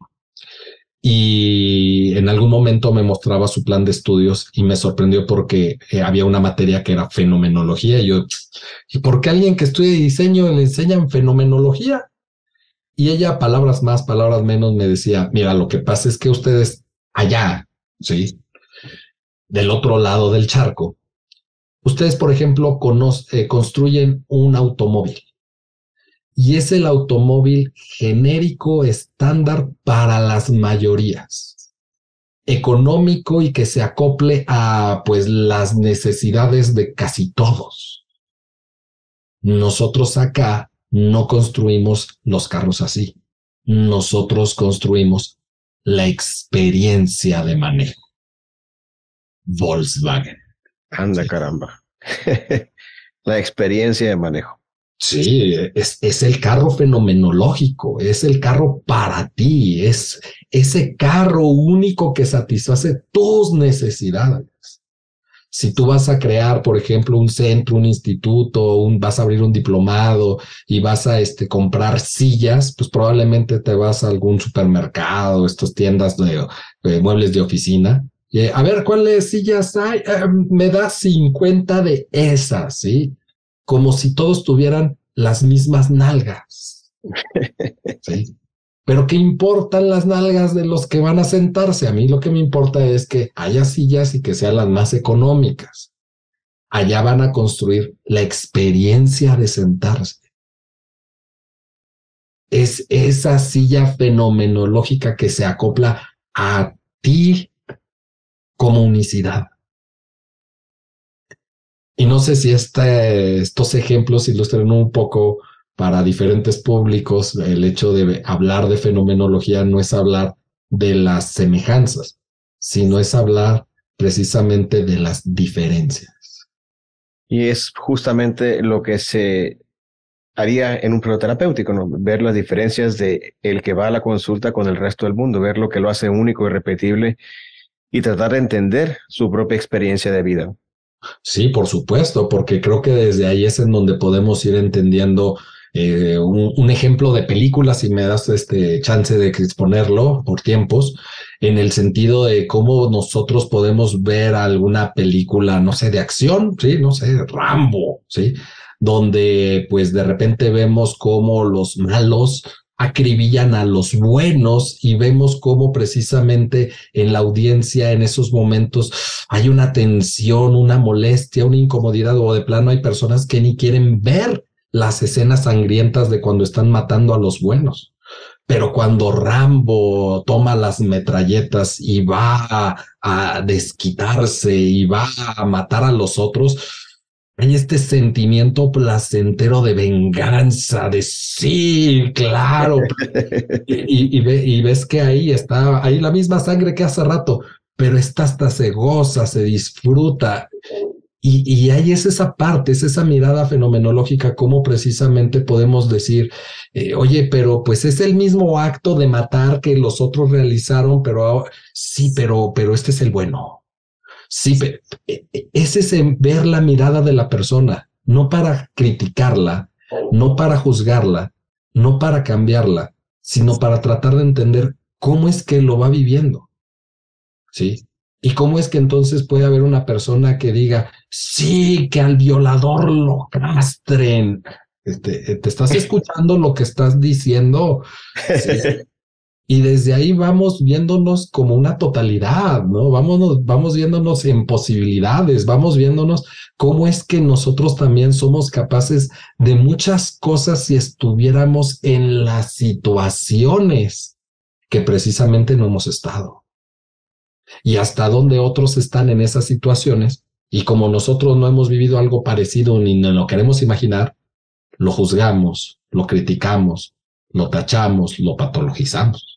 Y en algún momento me mostraba su plan de estudios y me sorprendió porque había una materia que era fenomenología. ¿Y por qué a alguien que estudie diseño le enseñan fenomenología? Y ella, palabras más, palabras menos, me decía, mira, lo que pasa es que ustedes allá, ¿sí? Del otro lado del charco, ustedes, por ejemplo, construyen un automóvil. Y es el automóvil genérico estándar para las mayorías, económico y que se acople a pues las necesidades de casi todos. Nosotros acá no construimos los carros así. Nosotros construimos la experiencia de manejo. Volkswagen. Anda, Sí. caramba. La experiencia de manejo. Sí, es el carro fenomenológico, es el carro para ti, es ese carro único que satisface tus necesidades. Si tú vas a crear, por ejemplo, un centro, un instituto, vas a abrir un diplomado y vas a comprar sillas, pues probablemente te vas a algún supermercado, estas tiendas de muebles de oficina. Y, a ver, ¿cuáles sillas hay? Me das 50 de esas, ¿sí? Como si todos tuvieran las mismas nalgas. ¿Sí? Pero ¿qué importan las nalgas de los que van a sentarse? A mí lo que me importa es que haya sillas y que sean las más económicas. Allá van a construir la experiencia de sentarse. Es esa silla fenomenológica que se acopla a ti como unicidad. Y no sé si estos ejemplos ilustran un poco para diferentes públicos. El hecho de hablar de fenomenología no es hablar de las semejanzas, sino es hablar precisamente de las diferencias. Y es justamente lo que se haría en un proceso terapéutico, ¿no? Ver las diferencias de el que va a la consulta con el resto del mundo, ver lo que lo hace único y repetible y tratar de entender su propia experiencia de vida. Sí, por supuesto, porque creo que desde ahí es en donde podemos ir entendiendo un ejemplo de película, si me das este chance de exponerlo por tiempos, en el sentido de cómo nosotros podemos ver alguna película, no sé, de acción, sí, no sé, Rambo, sí, donde pues de repente vemos cómo los malos acribillan a los buenos y vemos cómo precisamente en la audiencia en esos momentos hay una tensión, una molestia, una incomodidad o de plano hay personas que ni quieren ver las escenas sangrientas de cuando están matando a los buenos. Pero cuando Rambo toma las metralletas y va a desquitarse y va a matar a los otros, hay este sentimiento placentero de venganza, de sí, claro, y ves que ahí está, ahí la misma sangre que hace rato, pero esta hasta se goza, se disfruta. Y ahí es esa parte, es esa mirada fenomenológica, cómo precisamente podemos decir, oye, pero pues es el mismo acto de matar que los otros realizaron, pero sí, pero este es el bueno. Sí, ese es en ver la mirada de la persona, no para criticarla, no para juzgarla, no para cambiarla, sino para tratar de entender cómo es que lo va viviendo, ¿sí? Y cómo es que entonces puede haber una persona que diga, sí, que al violador lo castren. Te estás escuchando lo que estás diciendo, ¿sí? Y desde ahí vamos viéndonos como una totalidad, ¿no? Vamos viéndonos en posibilidades, vamos viéndonos cómo es que nosotros también somos capaces de muchas cosas si estuviéramos en las situaciones que precisamente no hemos estado. Y hasta dónde otros están en esas situaciones. Y como nosotros no hemos vivido algo parecido ni no lo queremos imaginar, lo juzgamos, lo criticamos, lo tachamos, lo patologizamos.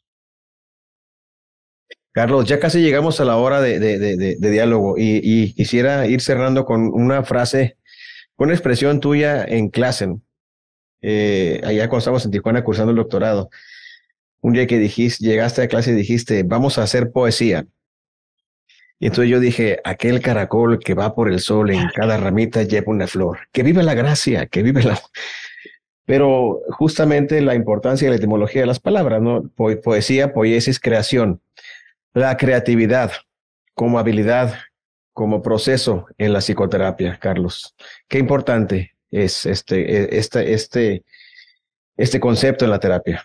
Carlos, ya casi llegamos a la hora de diálogo y quisiera ir cerrando con una frase, una expresión tuya en clase, ¿no? Allá cuando estábamos en Tijuana cursando el doctorado, un día que dijiste, llegaste a clase y dijiste, vamos a hacer poesía. Y entonces yo dije, aquel caracol que va por el sol en cada ramita lleva una flor. Que vive la gracia, que vive la... Pero justamente la importancia de la etimología de las palabras, ¿no? Poesía, poiesis, creación. La creatividad como habilidad, como proceso en la psicoterapia, Carlos. Qué importante es este concepto en la terapia.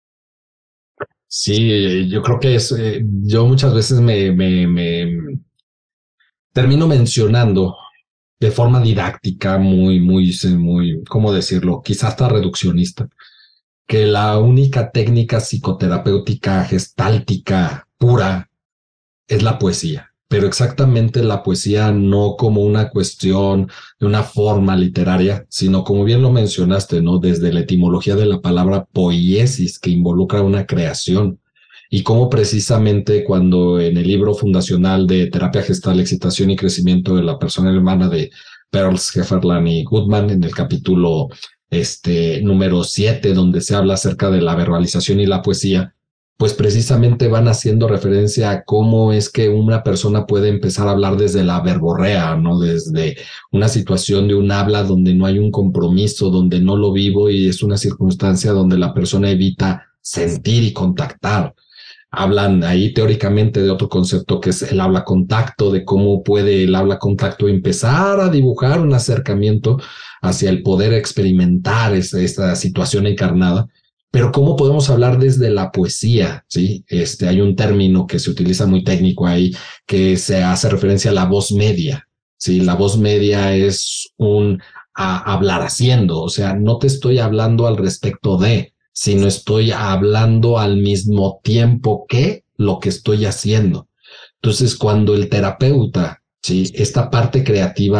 Sí, yo creo que es, yo muchas veces me termino mencionando de forma didáctica, muy, ¿cómo decirlo? Quizás hasta reduccionista, que la única técnica psicoterapéutica gestáltica pura es la poesía, pero exactamente la poesía no como una cuestión de una forma literaria, sino como bien lo mencionaste, ¿no? Desde la etimología de la palabra poiesis, que involucra una creación. Y cómo precisamente cuando en el libro fundacional de Terapia Gestal, Excitación y Crecimiento de la Persona Humana de Pearls, Hefferland y Goodman, en el capítulo número 7, donde se habla acerca de la verbalización y la poesía, pues precisamente van haciendo referencia a cómo es que una persona puede empezar a hablar desde la verborrea, ¿no? Desde una situación de un habla donde no hay un compromiso, donde no lo vivo y es una circunstancia donde la persona evita sentir y contactar. Hablan ahí teóricamente de otro concepto que es el habla contacto, de cómo puede el habla contacto empezar a dibujar un acercamiento hacia el poder experimentar esta situación encarnada. Pero ¿cómo podemos hablar desde la poesía? ¿Sí? Hay un término que se utiliza muy técnico ahí que se hace referencia a la voz media. ¿Sí? La voz media es un hablar haciendo, o sea, no te estoy hablando al respecto de, sino estoy hablando al mismo tiempo que lo que estoy haciendo. Entonces, cuando el terapeuta, ¿sí? Esta parte creativa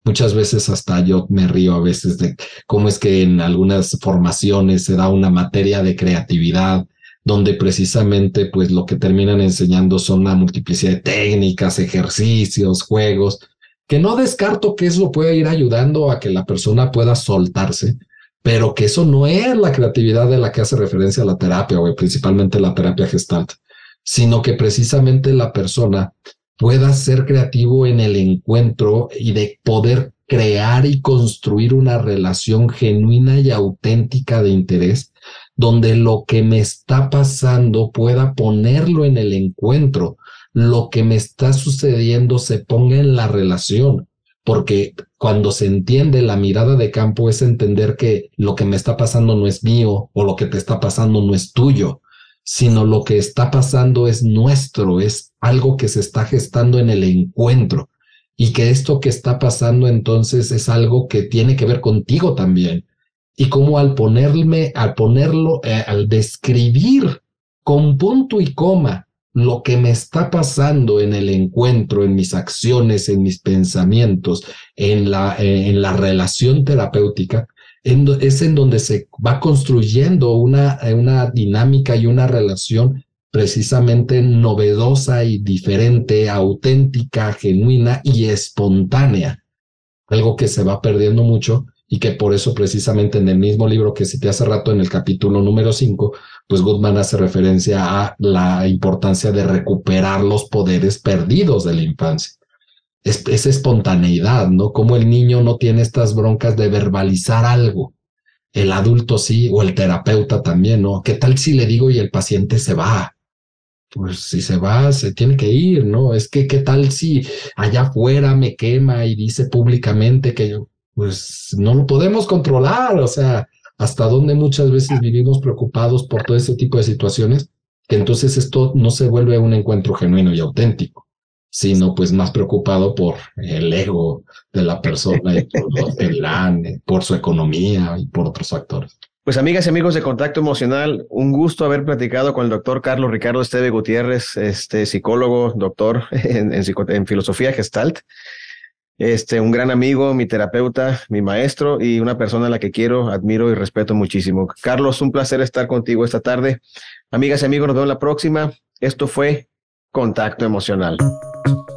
Muchas veces hasta yo me río a veces de cómo es que en algunas formaciones se da una materia de creatividad, donde precisamente pues lo que terminan enseñando son una multiplicidad de técnicas, ejercicios, juegos, que no descarto que eso pueda ir ayudando a que la persona pueda soltarse, pero que eso no es la creatividad de la que hace referencia a la terapia o principalmente la terapia Gestalt, sino que precisamente la persona pueda ser creativo en el encuentro y de poder crear y construir una relación genuina y auténtica de interés, donde lo que me está pasando pueda ponerlo en el encuentro, lo que me está sucediendo se ponga en la relación, porque cuando se entiende la mirada de campo es entender que lo que me está pasando no es mío o lo que te está pasando no es tuyo, sino lo que está pasando es nuestro, es algo que se está gestando en el encuentro y que esto que está pasando entonces es algo que tiene que ver contigo también. Y como al ponerlo, al describir con punto y coma lo que me está pasando en el encuentro, en mis acciones, en mis pensamientos, en la relación terapéutica, es en donde se va construyendo una dinámica y una relación precisamente novedosa y diferente, auténtica, genuina y espontánea. Algo que se va perdiendo mucho y que por eso precisamente en el mismo libro que cité hace rato en el capítulo número 5, pues Goodman hace referencia a la importancia de recuperar los poderes perdidos de la infancia. Esa espontaneidad, ¿no? Como el niño no tiene estas broncas de verbalizar algo, el adulto sí, o el terapeuta también, ¿no? ¿Qué tal si le digo y el paciente se va? Pues si se va, se tiene que ir, ¿no? Es que qué tal si allá afuera me quema y dice públicamente que yo, pues no lo podemos controlar, o sea, hasta donde muchas veces vivimos preocupados por todo ese tipo de situaciones, que entonces esto no se vuelve un encuentro genuino y auténtico, sino pues más preocupado por el ego de la persona y por lo que dirán, por su economía y por otros factores. Pues amigas y amigos de Contacto Emocional, un gusto haber platicado con el doctor Carlos Ricardo Esteve Gutiérrez, psicólogo, doctor en filosofía Gestalt, un gran amigo, mi terapeuta, mi maestro y una persona a la que quiero, admiro y respeto muchísimo. Carlos, un placer estar contigo esta tarde. Amigas y amigos, nos vemos la próxima. Esto fue Contacto Emocional.